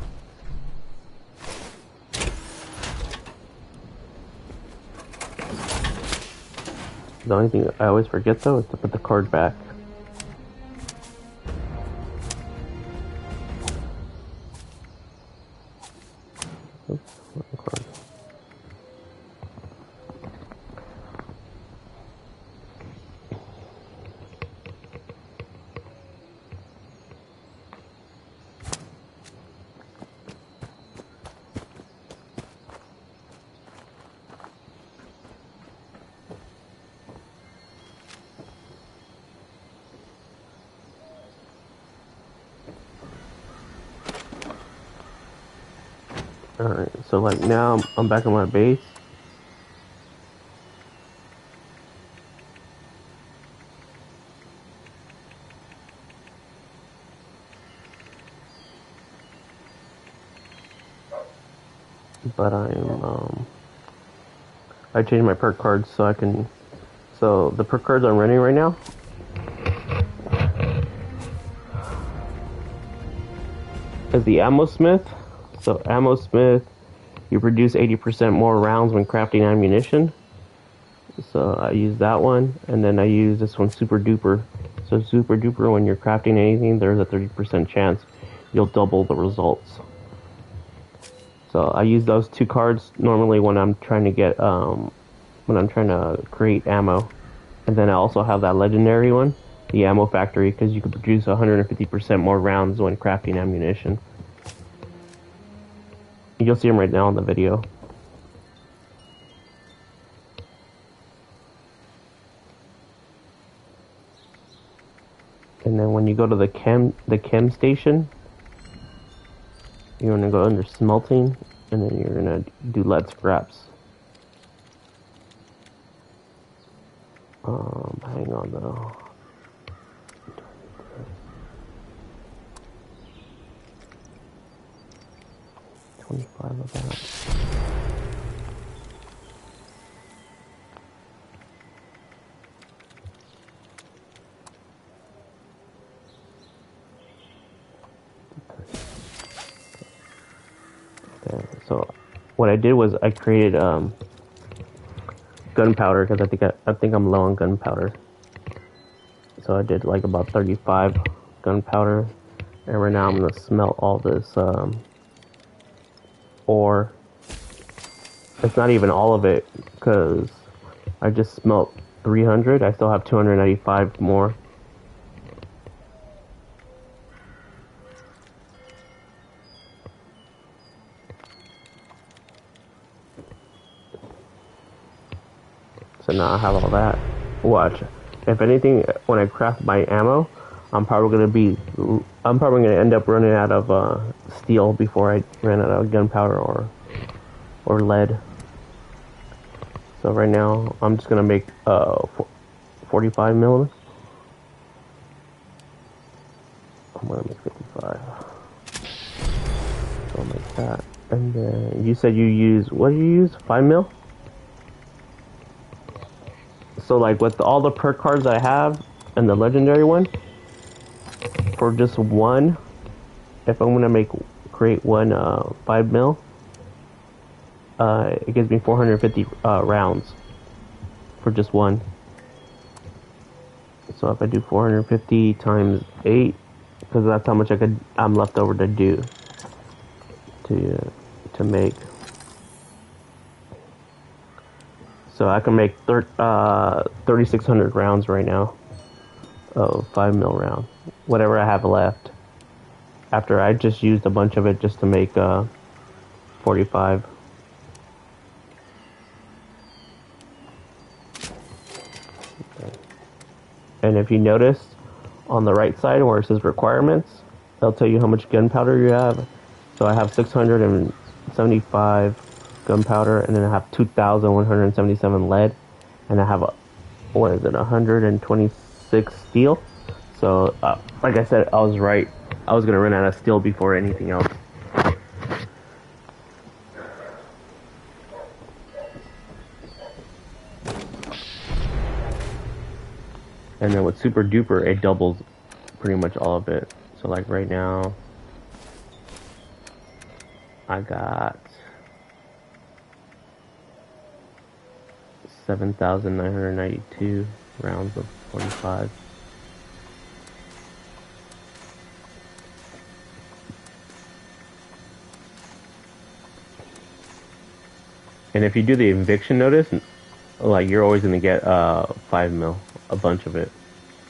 The only thing I always forget though is to put the card back. Oops, where's the card? Alright, so like now I'm back on my base. But I changed my perk cards so so the perk cards I'm running right now is the Ammo Smith. So Ammo Smith, you produce 80% more rounds when crafting ammunition. So I use that one, and then I use this one, Super Duper. So Super Duper, when you're crafting anything, there's a 30% chance you'll double the results. So I use those two cards normally when I'm trying to get when I'm trying to create ammo, and then I also have that legendary one, the Ammo Factory, because you can produce 150% more rounds when crafting ammunition. You'll see them right now in the video. And then when you go to the chem station, you're gonna go under smelting, and then you're gonna do lead scraps. Hang on though. 25 of that. Okay, so what I did was I created gunpowder because I think I'm low on gunpowder. So I did like about 35 gunpowder, and right now I'm gonna smelt all this ore. It's not even all of it because I just smelt 300. I still have 295 more. So now I have all that. Watch. If anything, when I craft my ammo, I'm probably gonna end up running out of steel before I ran out of gunpowder or lead. So right now, I'm just gonna make 45 millimeters. I'm gonna make 55. So I'll make that. And then you said you use, what do you use? 5 mil? So like with all the perk cards I have and the legendary one, for just one, if I'm gonna create one 5 mil, it gives me 450 rounds for just one. So if I do 450 times 8, because that's how much I'm left over to do to make. So I can make 3,600 rounds right now of 5 mil round, whatever I have left. After I just used a bunch of it just to make 45. And if you notice, on the right side where it says requirements, they'll tell you how much gunpowder you have. So I have 675 gunpowder, and then I have 2,177 lead, and I have 126 steel. So like I said, I was right. I was gonna run out of steel before anything else. And then with Super Duper, it doubles pretty much all of it. So like right now, I got 7,992 rounds of 45. And if you do the eviction notice, like you're always gonna get 5 mil, a bunch of it.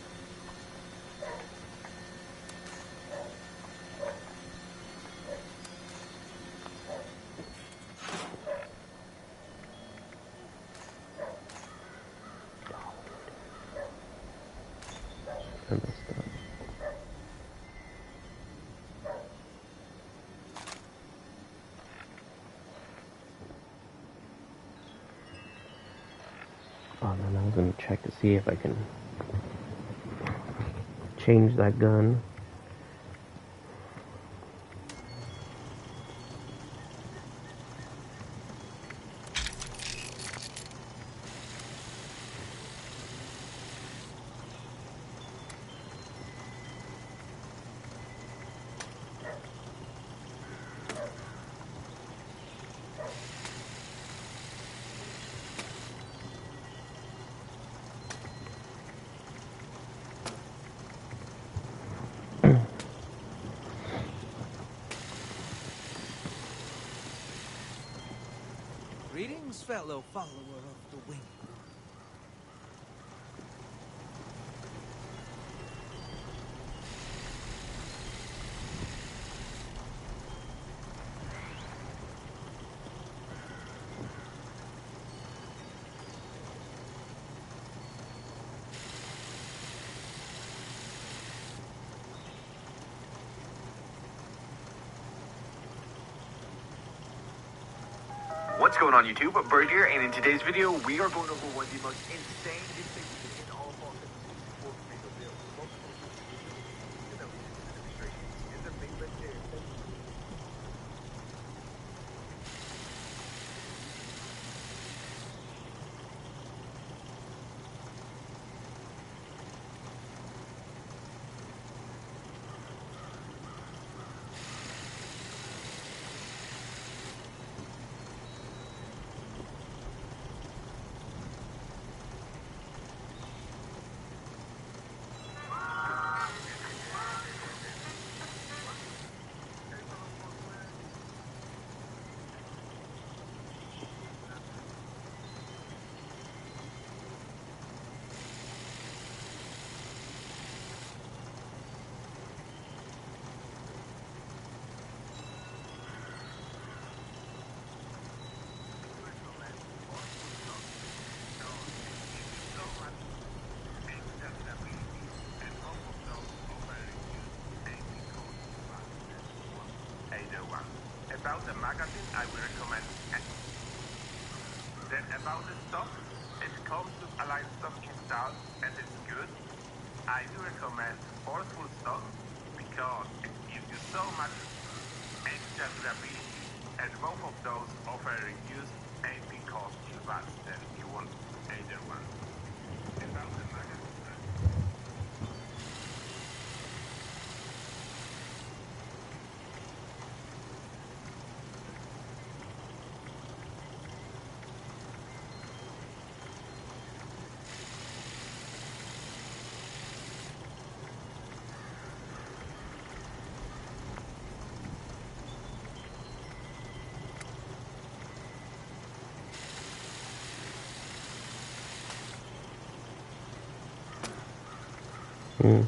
I messed up. Oh, then I was gonna check to see if I can change that gun. Greetings, fellow follower of the wing. What's going on YouTube? Bird here, and in today's video, we are going over one of the most insane distinctions in all of Fallout 74 in the mainland area. about the magazine, I will recommend X. Then about the stock, it comes with aligned stock installed and it's good. I do recommend Forceful stock because it gives you so much extra durability, and both of those offer reduced AP cost in VATS than you want either one. About the magazine. Hmm.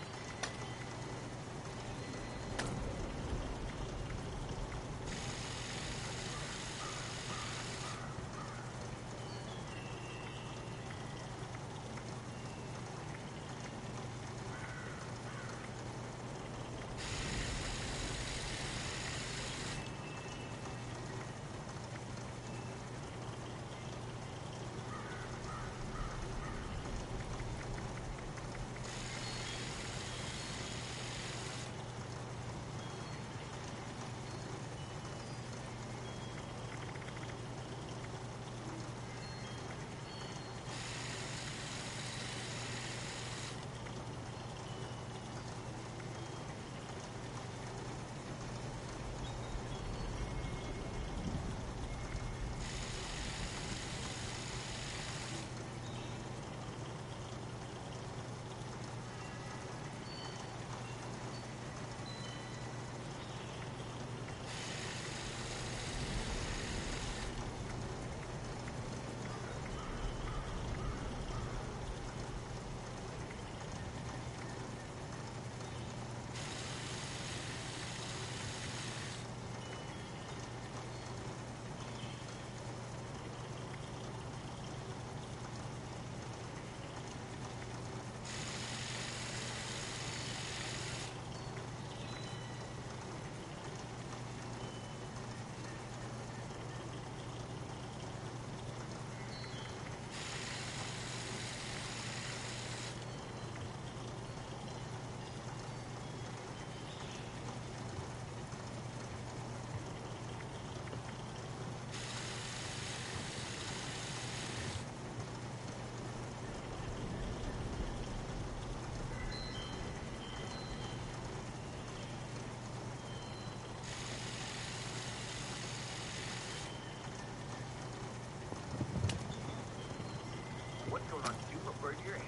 What's going on, Super Bird here?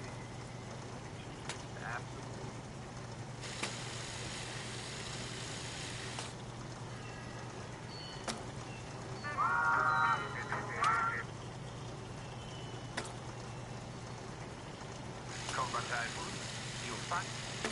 Absolutely. Combat rifles, you'll find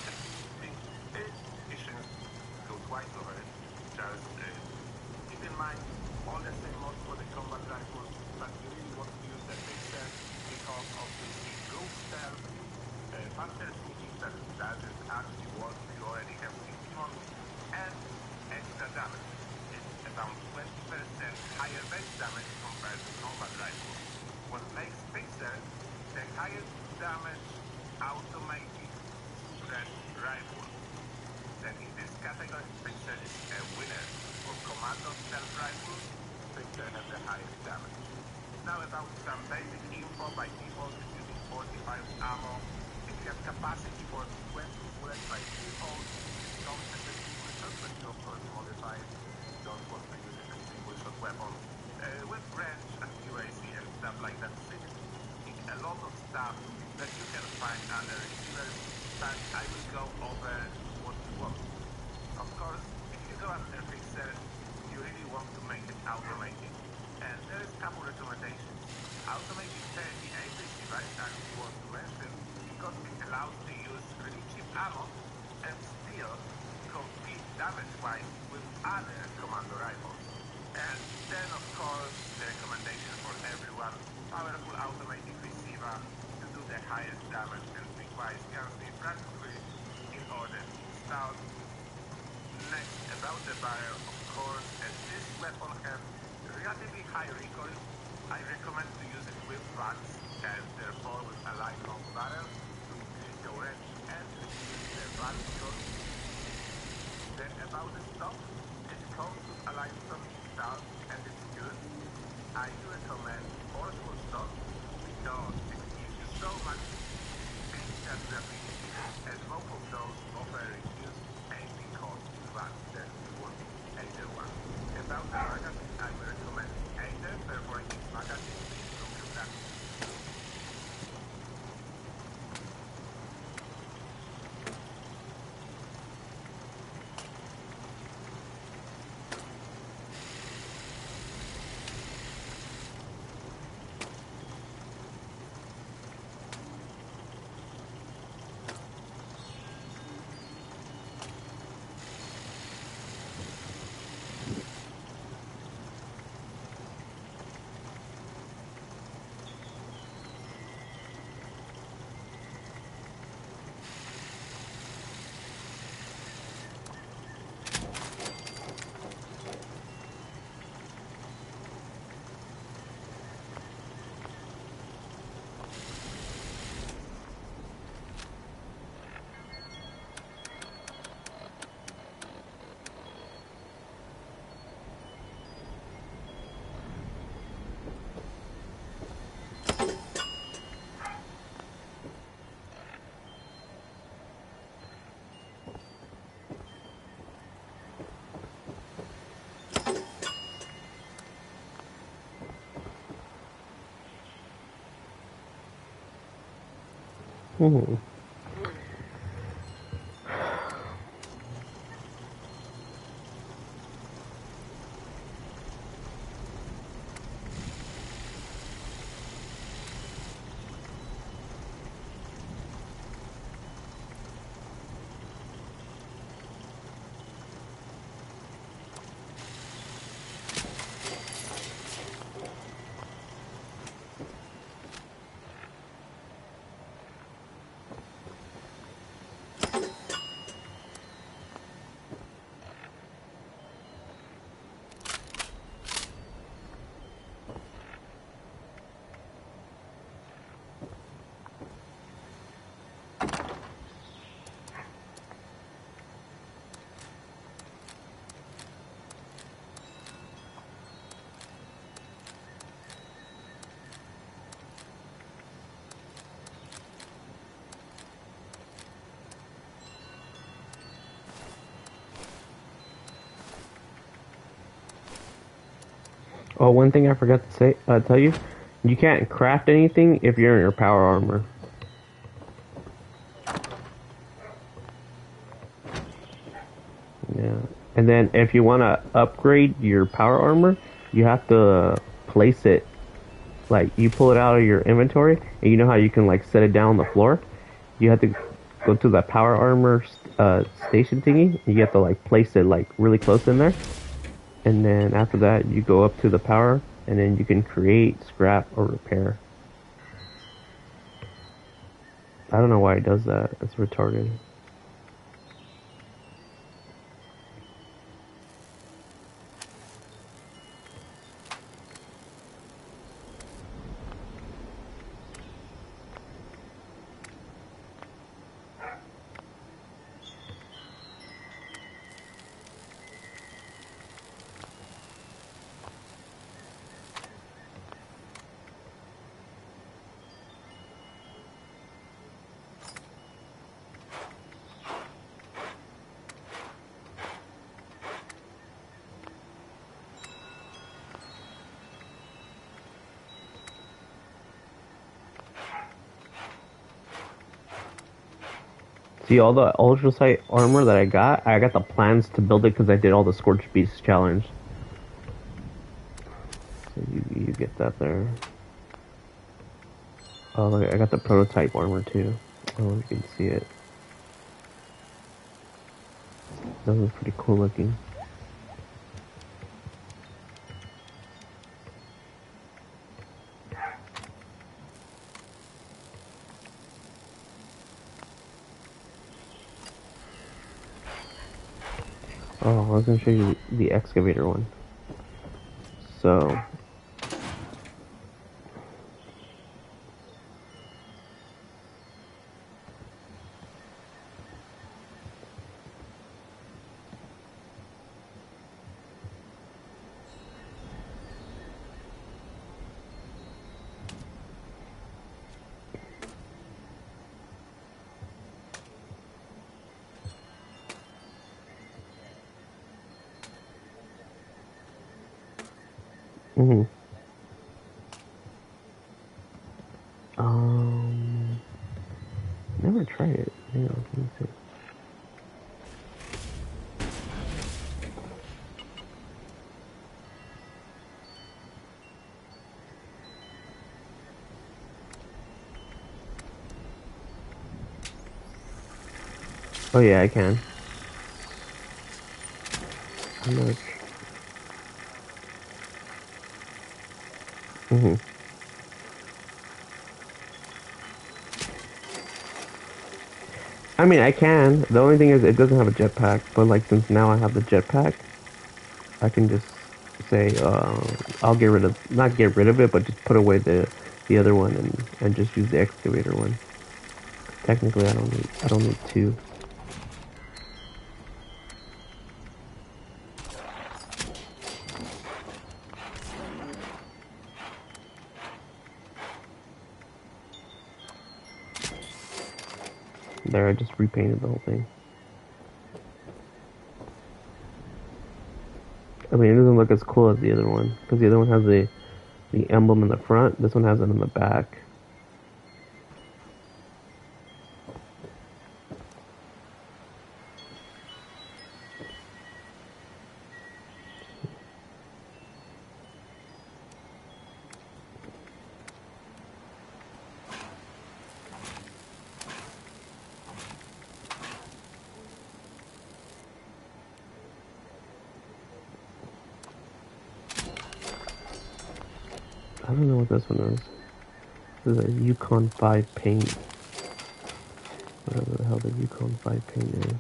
missions go twice over it. Just keep in mind all the same mods for the combat rifles, but you really want to use the fixer because of the ghost stealth, faster sneaking that doesn't actually work if you already have 60 mods, and extra damage. It's about 20% higher base damage compared to combat rifles. What makes fixer the highest damage automatic suppressed rifle. Then in this category, fixer is a winner. For commando stealth rifles, fixer has the highest damage. Now about some basic info. By default it's using 45 ammo. It has capacity for 20 bullets by default. Comes as a single shot, but you of course modify it. Don't want to use it as a single shot weapon. With range, accuracy and stuff like that. A lot of stuff that you can find under receivers, but I will go over what you want. Of course, if you go after fixer, you really want to make it automated. And there is a couple recommendations. Automated 38 receiver I actually want to mention because it allows to use really cheap ammo and still compete damage-wise with other commando rifles. And then of course the recommendation for everyone, powerful automatic receiver to do the highest damage and requires gunsmith practically in order to install. Next, about the barrel, of course, as relatively high recoil. I recommend to use equipped rounds and therefore with a light long barrel to increase the range and reduce the barrel cost. Then about the stock, it comes with a limestone installed and it's good. I do recommend portable stock because it gives you so much distance rapidity and both of those offer reduced aiming cost rather than one either one. About the magazine, I would recommend either perforated magazine from the black. Hmm. Oh, one thing I forgot to say, tell you, you can't craft anything if you're in your power armor. Yeah, and then if you want to upgrade your power armor, you have to place it, like, you pull it out of your inventory, and you know how you can, like, set it down on the floor? You have to go to the power armor, station thingy, and you have to, like, place it, like, really close in there. And then after that, you go up to the power, and then you can create, scrap, or repair. I don't know why it does that. It's retarded. See, all the ultrasight armor that I got the plans to build it because I did all the Scorched Beast challenge. So you get that there. Oh, look, I got the prototype armor too. Oh, you can see it. That was pretty cool looking. Oh, I was gonna show you the excavator one. So. Mm-hmm. Never tried it. Hang on, let me see. Oh yeah, I can. I'm not. Mm-hmm. I mean, I can. The only thing is, it doesn't have a jetpack. But like, since now I have the jetpack, I can just say, I'll get rid of, not get rid of it, but just put away the other one and just use the excavator one. Technically, I don't need two. There, I just repainted the whole thing. I mean, it doesn't look as cool as the other one, because the other one has the emblem in the front. This one has it in the back. I don't know what this one is. This is a Yukon 5 paint. Whatever the hell the Yukon 5 paint is.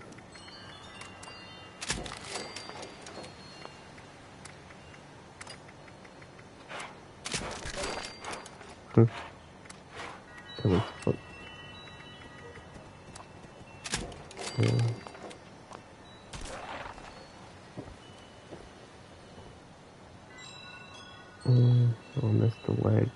That looks fun. Yeah. I'll miss the legs.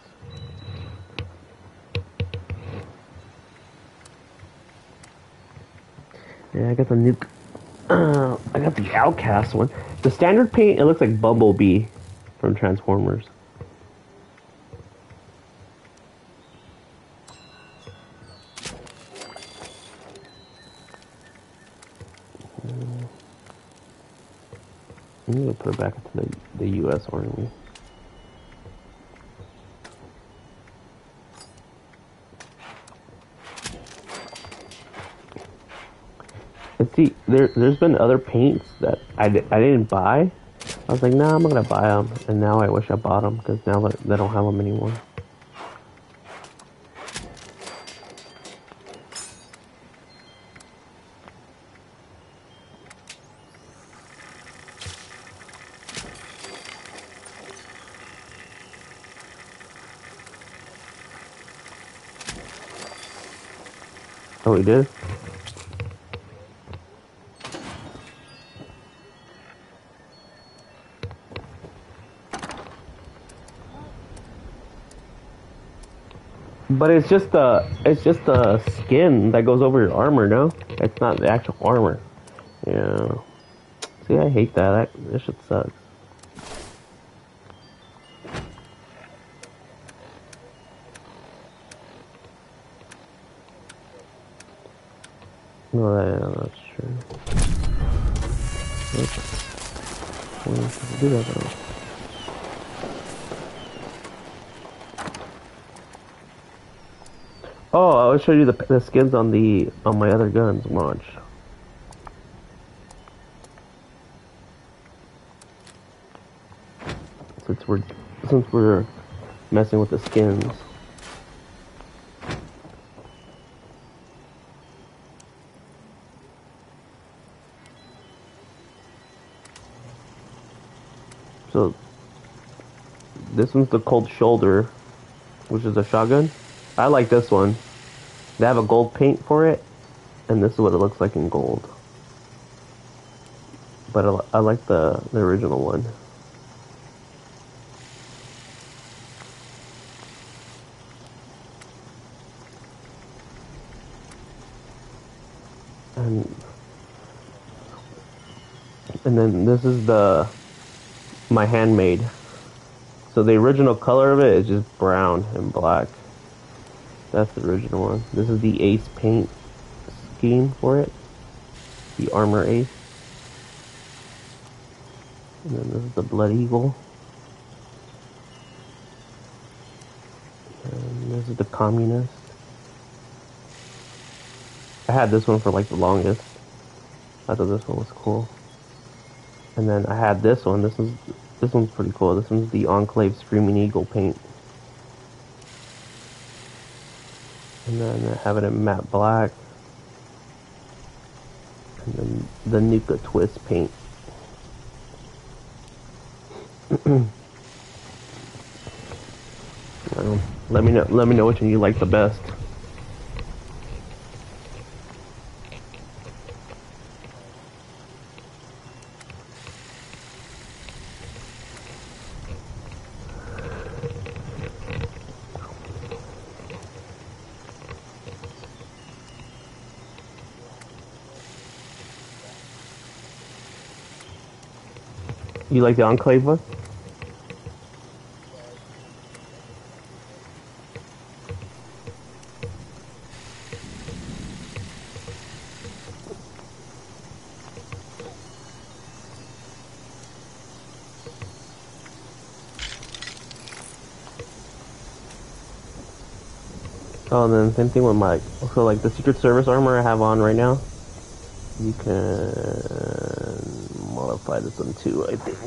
Yeah, I got the nuke. I got the Outcast one. The standard paint, it looks like Bumblebee from Transformers. I'm gonna put it back into the U.S. Army. And see, there's been other paints that I didn't buy. I was like, nah, I'm not gonna buy them. And now I wish I bought them, because now they don't have them anymore. Oh, we did? But it's just the skin that goes over your armor, no? It's not the actual armor. Yeah. See, I hate that. That shit sucks. No, that's true. Well, you should do that though. Oh, I'll show you the skins on my other guns. Watch. Since we're messing with the skins. So This one's the Cold Shoulder, which is a shotgun. I like this one. They have a gold paint for it, and this is what it looks like in gold. But I like the original one. And then this is my handmade. So the original color of it is just brown and black. That's the original one. This is the Ace paint scheme for it. The Armor Ace. And then this is the Blood Eagle. And this is the Communist. I had this one for like the longest. I thought this one was cool. And then I had this one. This one's pretty cool. This one's the Enclave Screaming Eagle paint. And then I have it in matte black. And then the Nuka Twist paint. Let me know which one you like the best. You like the Enclave one? Oh, and then same thing with my, so like the Secret Service armor I have on right now, you can modify this one too, I think.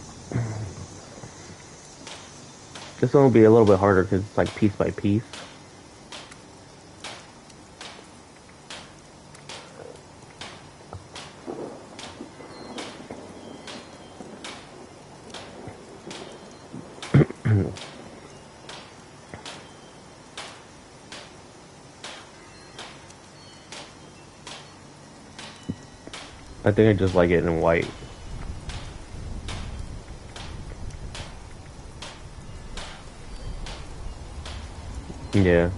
This one will be a little bit harder because it's like piece by piece. I think I just like it in white. Yeah.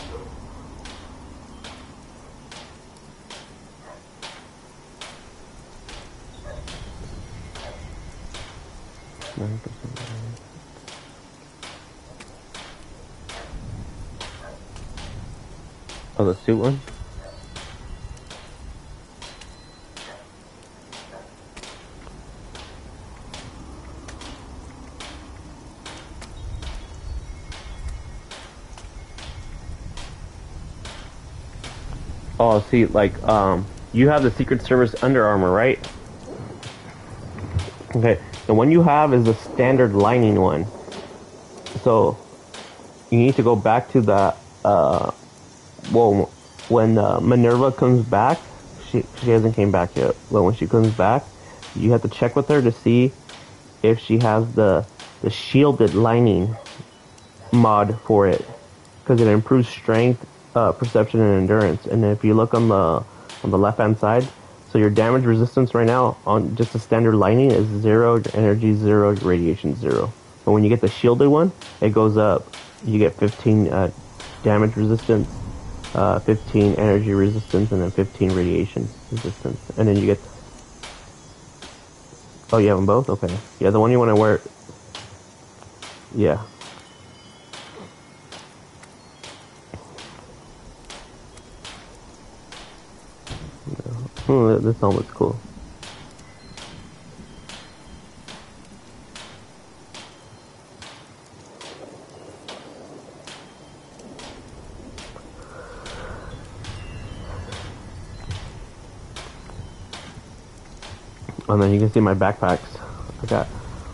Oh, the suit one? Oh, see, like, you have the Secret Service Under Armour, right? Okay, the one you have is the standard lining one. So, you need to go back to the, well, when Minerva comes back, she hasn't came back yet, but when she comes back, you have to check with her to see if she has the shielded lining mod for it, because it improves strength, perception, and endurance. And if you look on the left hand side, so your damage resistance right now on just the standard lining is 0, energy 0, radiation 0. But when you get the shielded one, it goes up. You get 15 damage resistance, 15 energy resistance, and then 15 radiation resistance. And then you get... Oh, you have them both? Okay. Yeah, the one you want to wear... Yeah. Oh, this helmet's cool. And then you can see my backpacks. I got,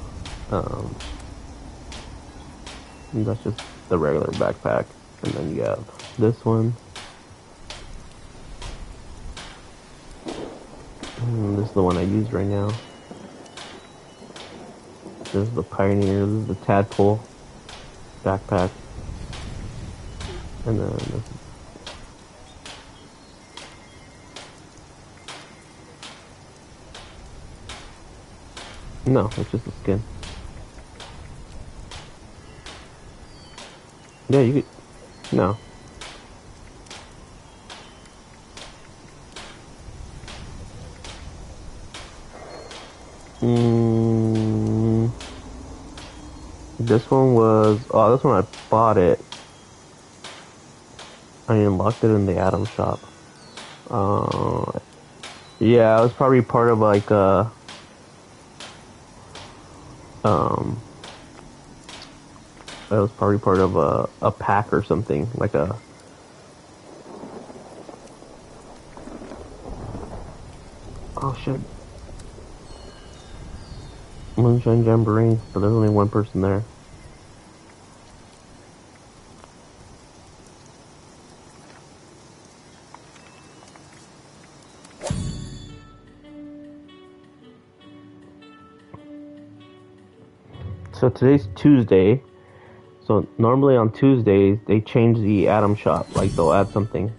that's just the regular backpack. And then you have this one. This is the one I use right now. This is the Pioneer. This is the Tadpole backpack. And then this is... No, it's just a skin. Yeah, you could... No. This one was... Oh, this one I bought it. I unlocked it in the Atom shop. Yeah, it was probably part of like a... It was probably part of a pack or something, like a... Oh shit. Moonshine Jamboree, but there's only one person there. So today's Tuesday. So normally on Tuesdays they change the Atom shop, like they'll add something.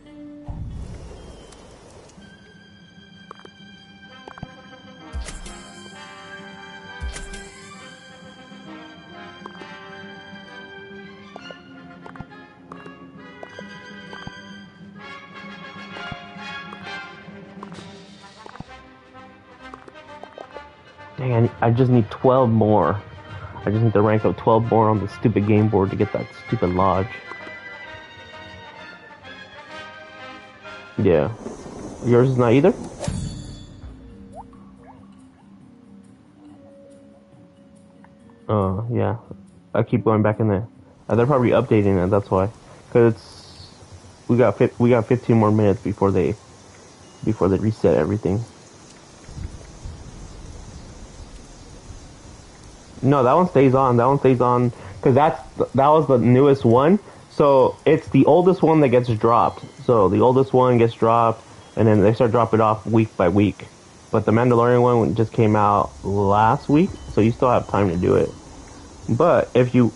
Dang, I just need 12 more. I just need to rank up 12 more on the stupid game board to get that stupid lodge. Yeah. Yours is not either? Oh, yeah. I keep going back in there. They're probably updating it, that's why. Cause it's... We got 15 more minutes before they reset everything. No, that one stays on. That one stays on because that was the newest one. So it's the oldest one that gets dropped. So the oldest one gets dropped, and then they start dropping off week by week. But the Mandalorian one just came out last week, so you still have time to do it. But if you,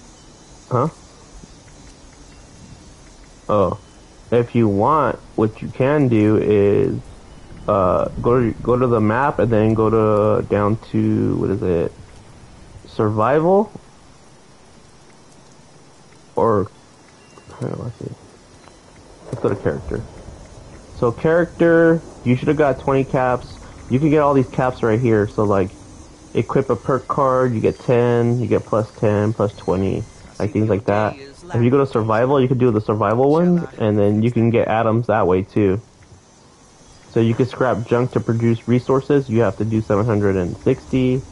if you want, what you can do is go to the map and then go to down to what is it? Survival, or let's see. Let's go to character. So character, you should have got 20 caps. You can get all these caps right here. So like, equip a perk card, you get 10, you get plus 10, plus 20, like things like that. If you go to survival, you can do the survival ones, and then you can get atoms that way too. So you can scrap junk to produce resources. You have to do 760.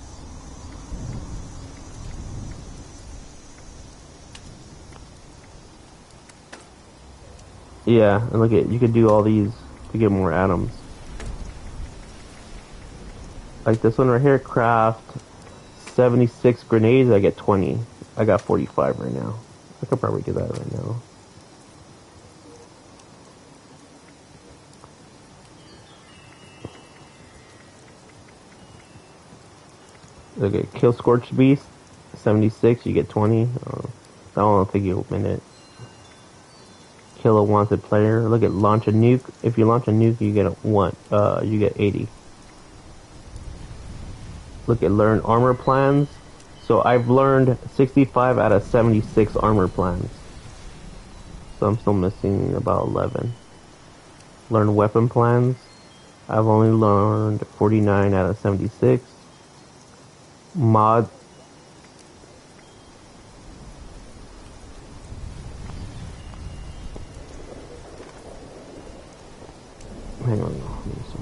Yeah, and look at, you could do all these to get more atoms. Like this one right here, craft 76 grenades, I get 20. I got 45 right now. I could probably do that right now. Look at kill Scorched Beast, 76, you get 20. That one will take you a minute. Kill a wanted player. Look at launch a nuke. If you launch a nuke, you get you get 80. Look at learn armor plans. So I've learned 65 out of 76 armor plans. So I'm still missing about 11. Learn weapon plans. I've only learned 49 out of 76. Mod. Hang on. Let me see.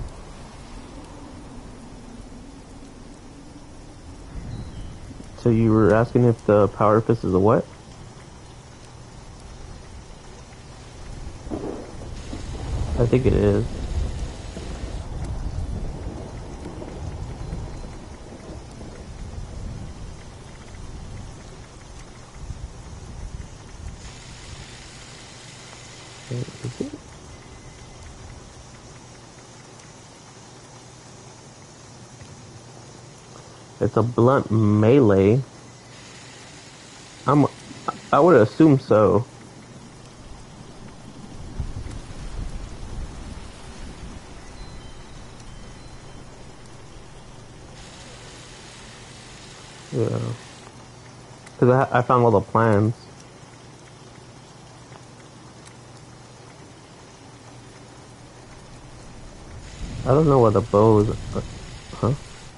So you were asking if the power fist is a what? I think it is. Is it? It's a blunt melee. I would assume so. Yeah. Because I found all the plans. I don't know what the bow is. Huh?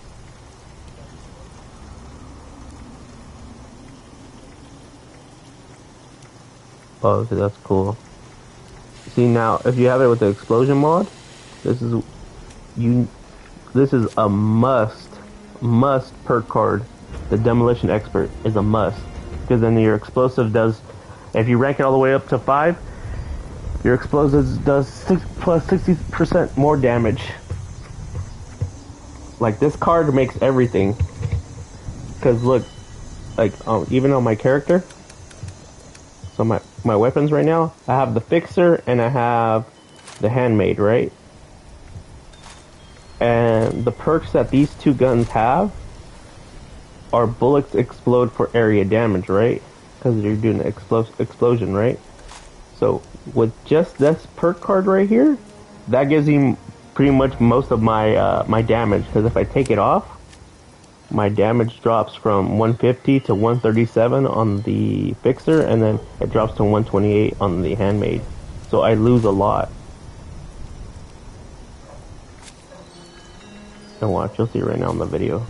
Oh, okay, that's cool. See now, if you have it with the explosion mod, this is This is a must perk card. The Demolition Expert is a must because then your explosive does. If you rank it all the way up to 5, your explosives does 60% more damage. Like this card makes everything. Cause look, like even on my character, so my weapons right now, I have the Fixer and I have the Handmade, right? And the perks that these two guns have are bullets explode for area damage, right? Because you're doing an explosion, right? So with just this perk card right here, that gives you pretty much most of my my damage. Because if I take it off, my damage drops from 150 to 137 on the Fixer, and then it drops to 128 on the Handmade. So I lose a lot. And watch, you'll see right now in the video.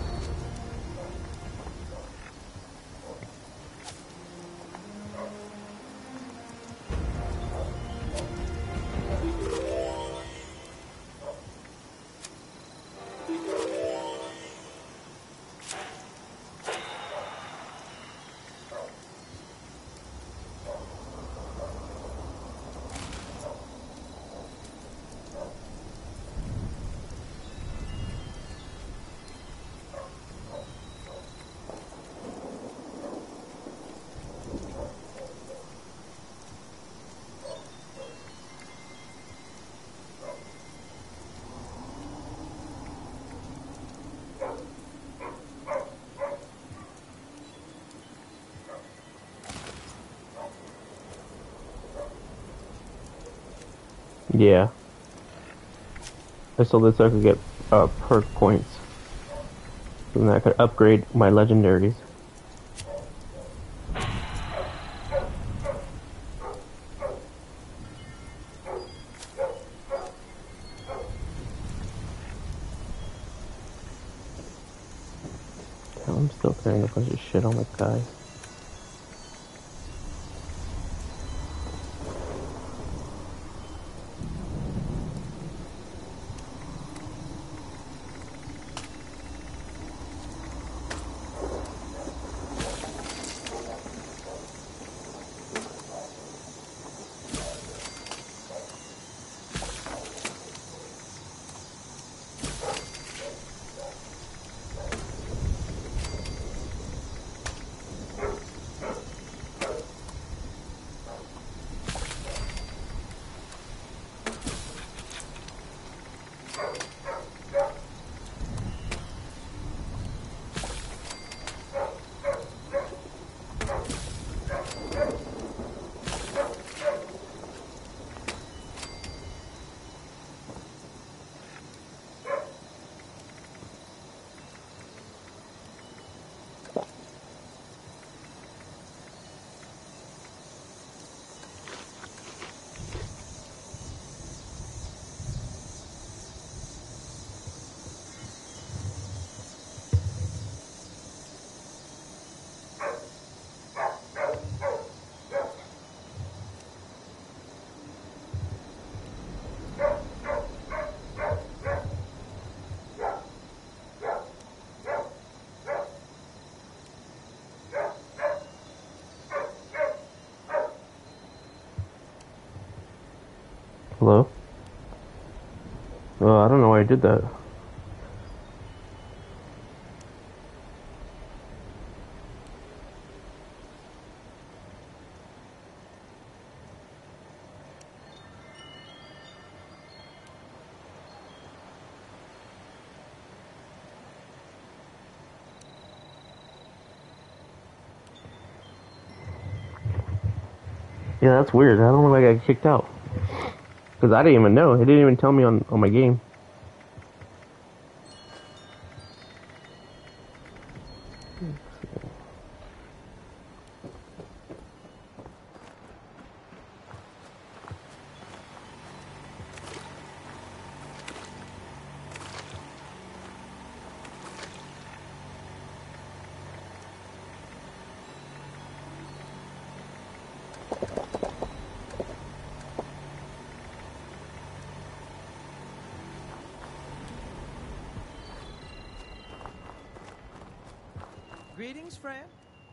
Yeah. I sold this so I could get perk points. So then I could upgrade my legendaries. Hell, I'm still carrying a bunch of shit on my guy. Hello? I don't know why I did that. Yeah, that's weird. I don't know if I got kicked out. Because I didn't even know. It didn't even tell me on my game. Greetings, friend.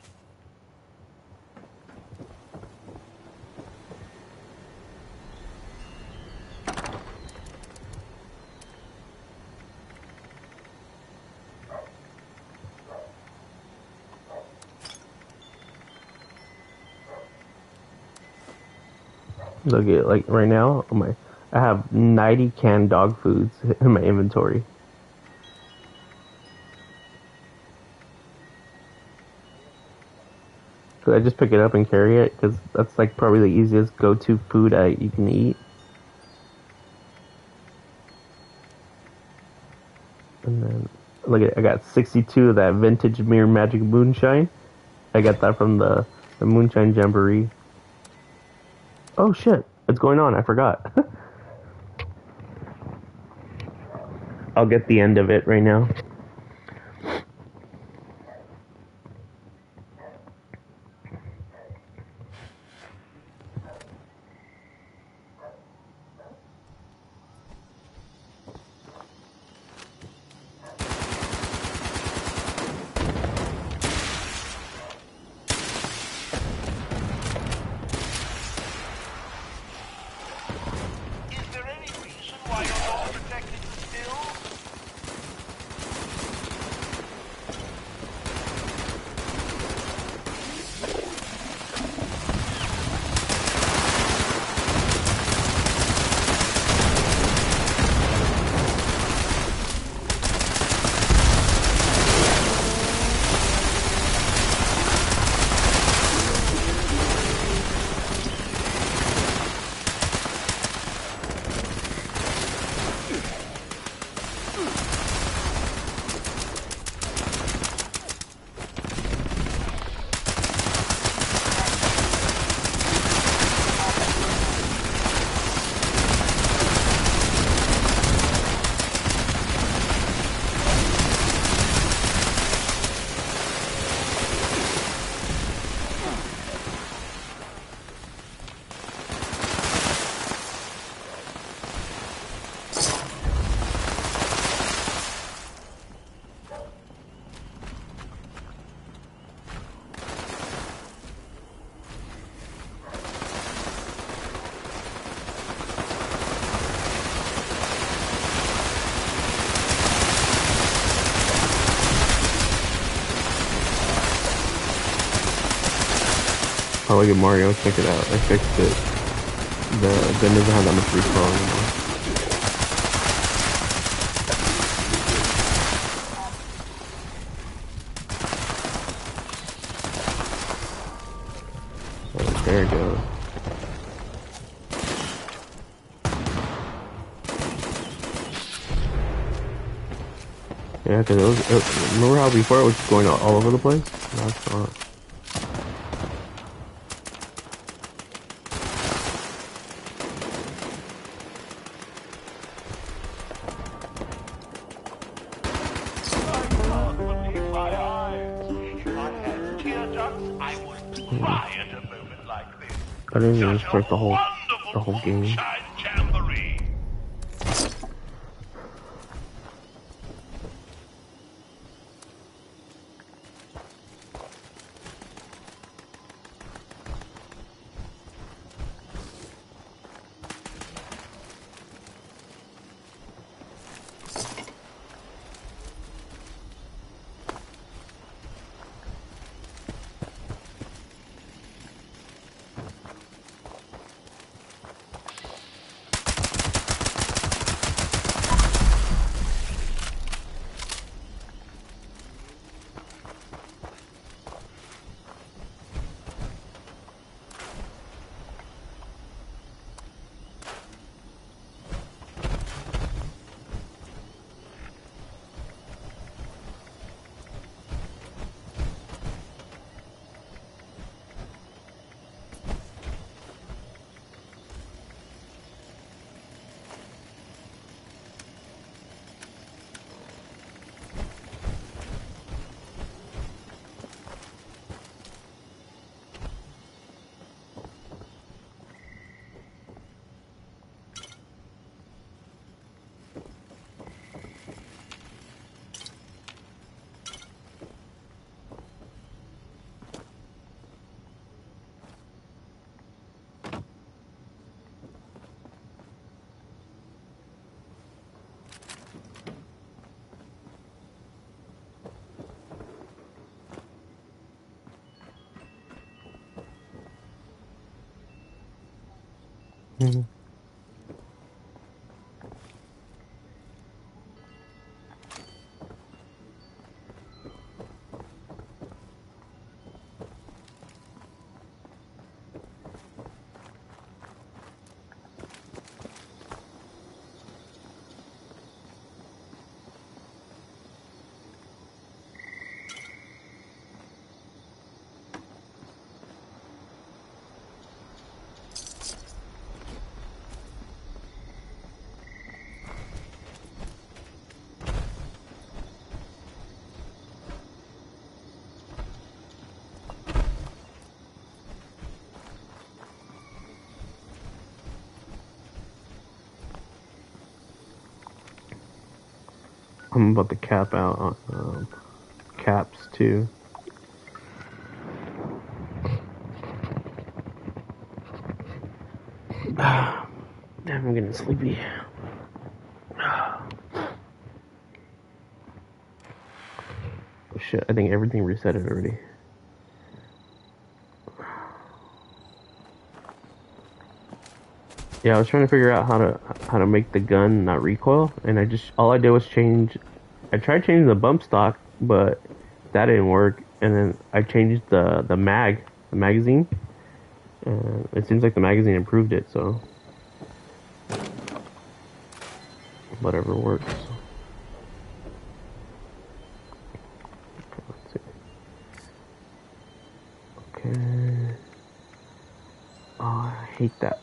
Look at like right now. I have 90 canned dog foods in my inventory. Could I just pick it up and carry it? Because that's like probably the easiest go-to food you can eat. And then look at it, I got 62 of that vintage Mirror Magic moonshine. I got that from the Moonshine Jamboree. Oh shit, what's going on? I forgot. I'll get the end of it right now. Oh, look at Mario, check it out. I fixed it. The gun doesn't have that much recoil anymore. Oh, there it goes. Yeah, because remember how before it was just going all over the place? Now it's not. I didn't even start the whole game. Mhm. I'm about to cap out on caps too. Damn, I'm getting sleepy. Oh shit, I think everything resetted already. Yeah, I was trying to figure out how to make the gun not recoil, and all I did was change. I tried changing the bump stock, but that didn't work. And then I changed the magazine, and it seems like the magazine improved it. So whatever works. Let's see. Okay. Oh, I hate that.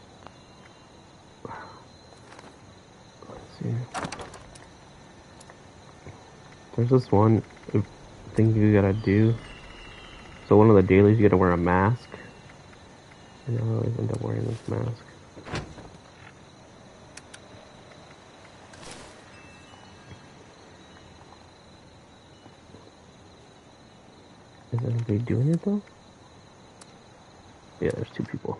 There's this one thing you gotta do. So one of the dailies, you gotta wear a mask. And I always end up wearing this mask. Is anybody doing it though? Yeah, there's 2 people.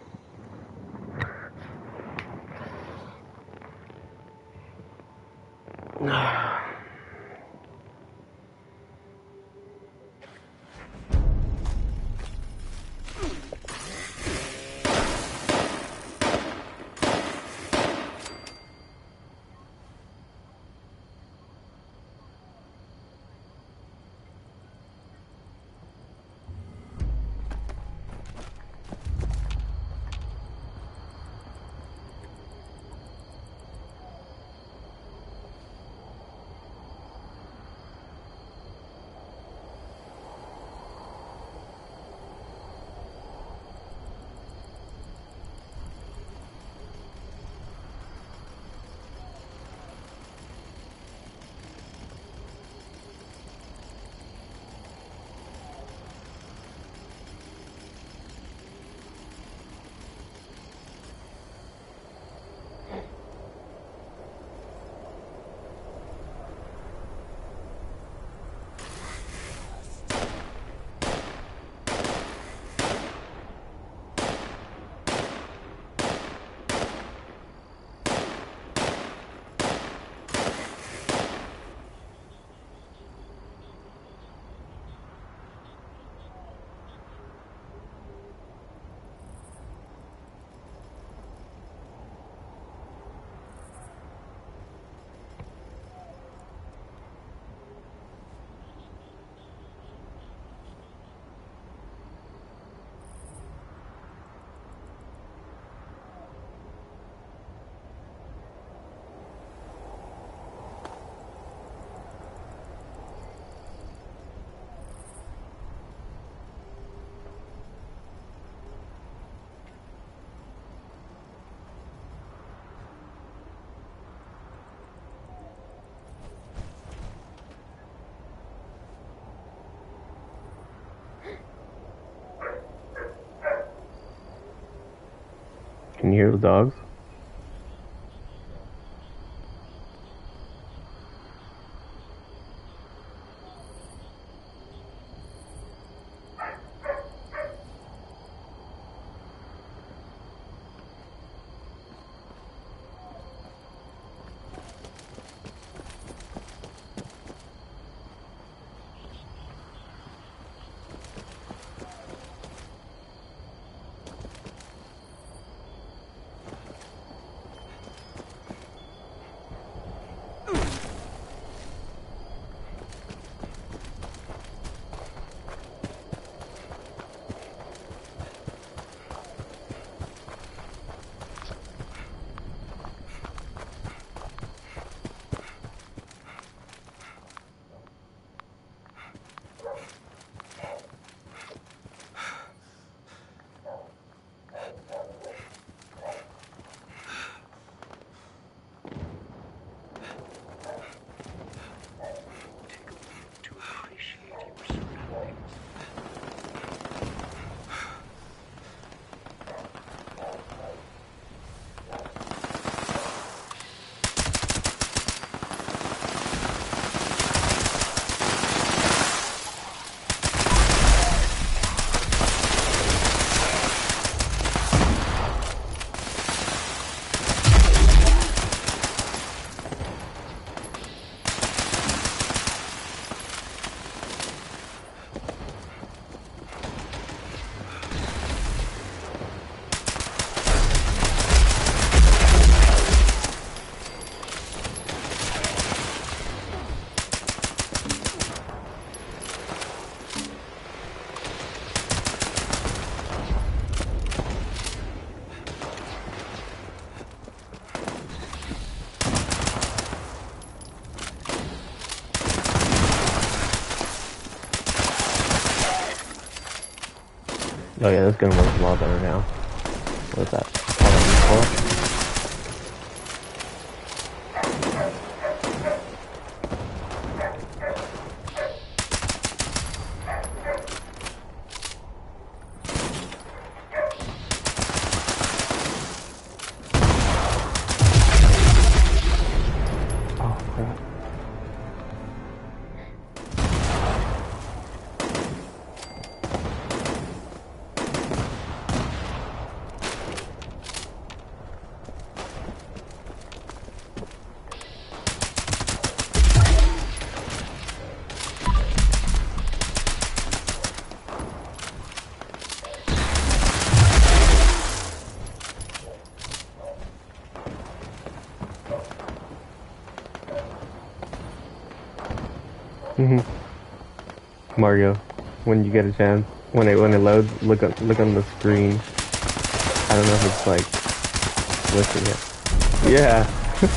Can you hear the dogs? Oh yeah, this gun works a lot better now. What is that? Mario, when you get a chance, when it loads, look on the screen. I don't know if it's like glitching it. Yeah,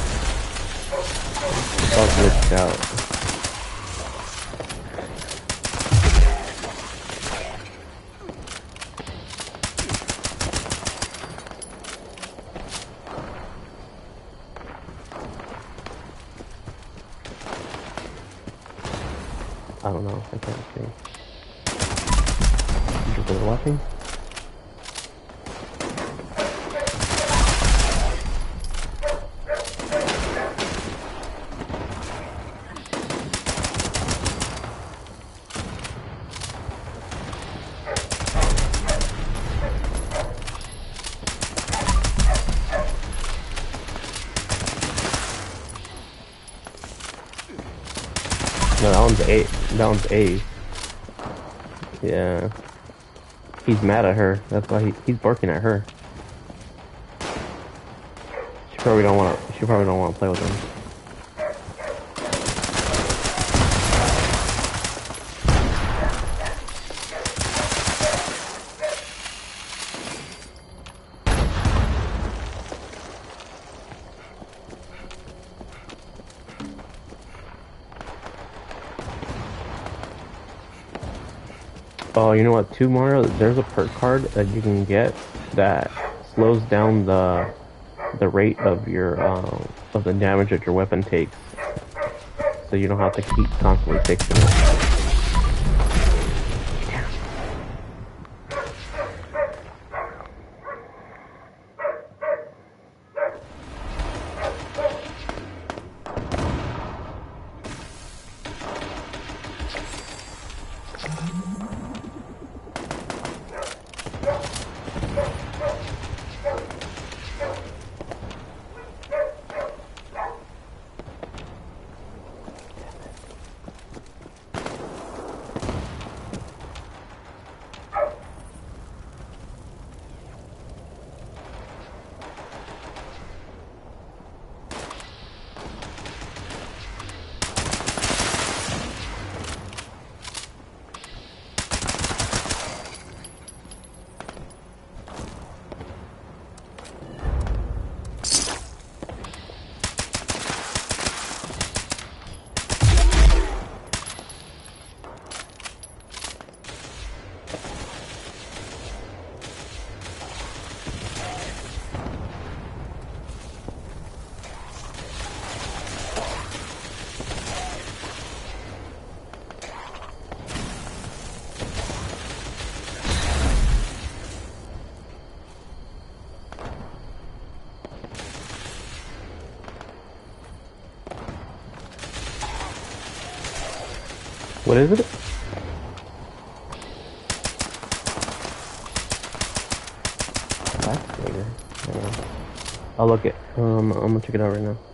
it's all glitched out. I don't know. I can't see. Just been watching. No, that one's A. That one's A. Yeah. He's mad at her. That's why he's barking at her. She probably don't want to play with him. Oh, you know what, too, Mario? There's a perk card that you can get that slows down the rate of your of the damage that your weapon takes, so you don't have to keep constantly fixing it. What is it? That's later. I'll look it. I'm gonna check it out right now.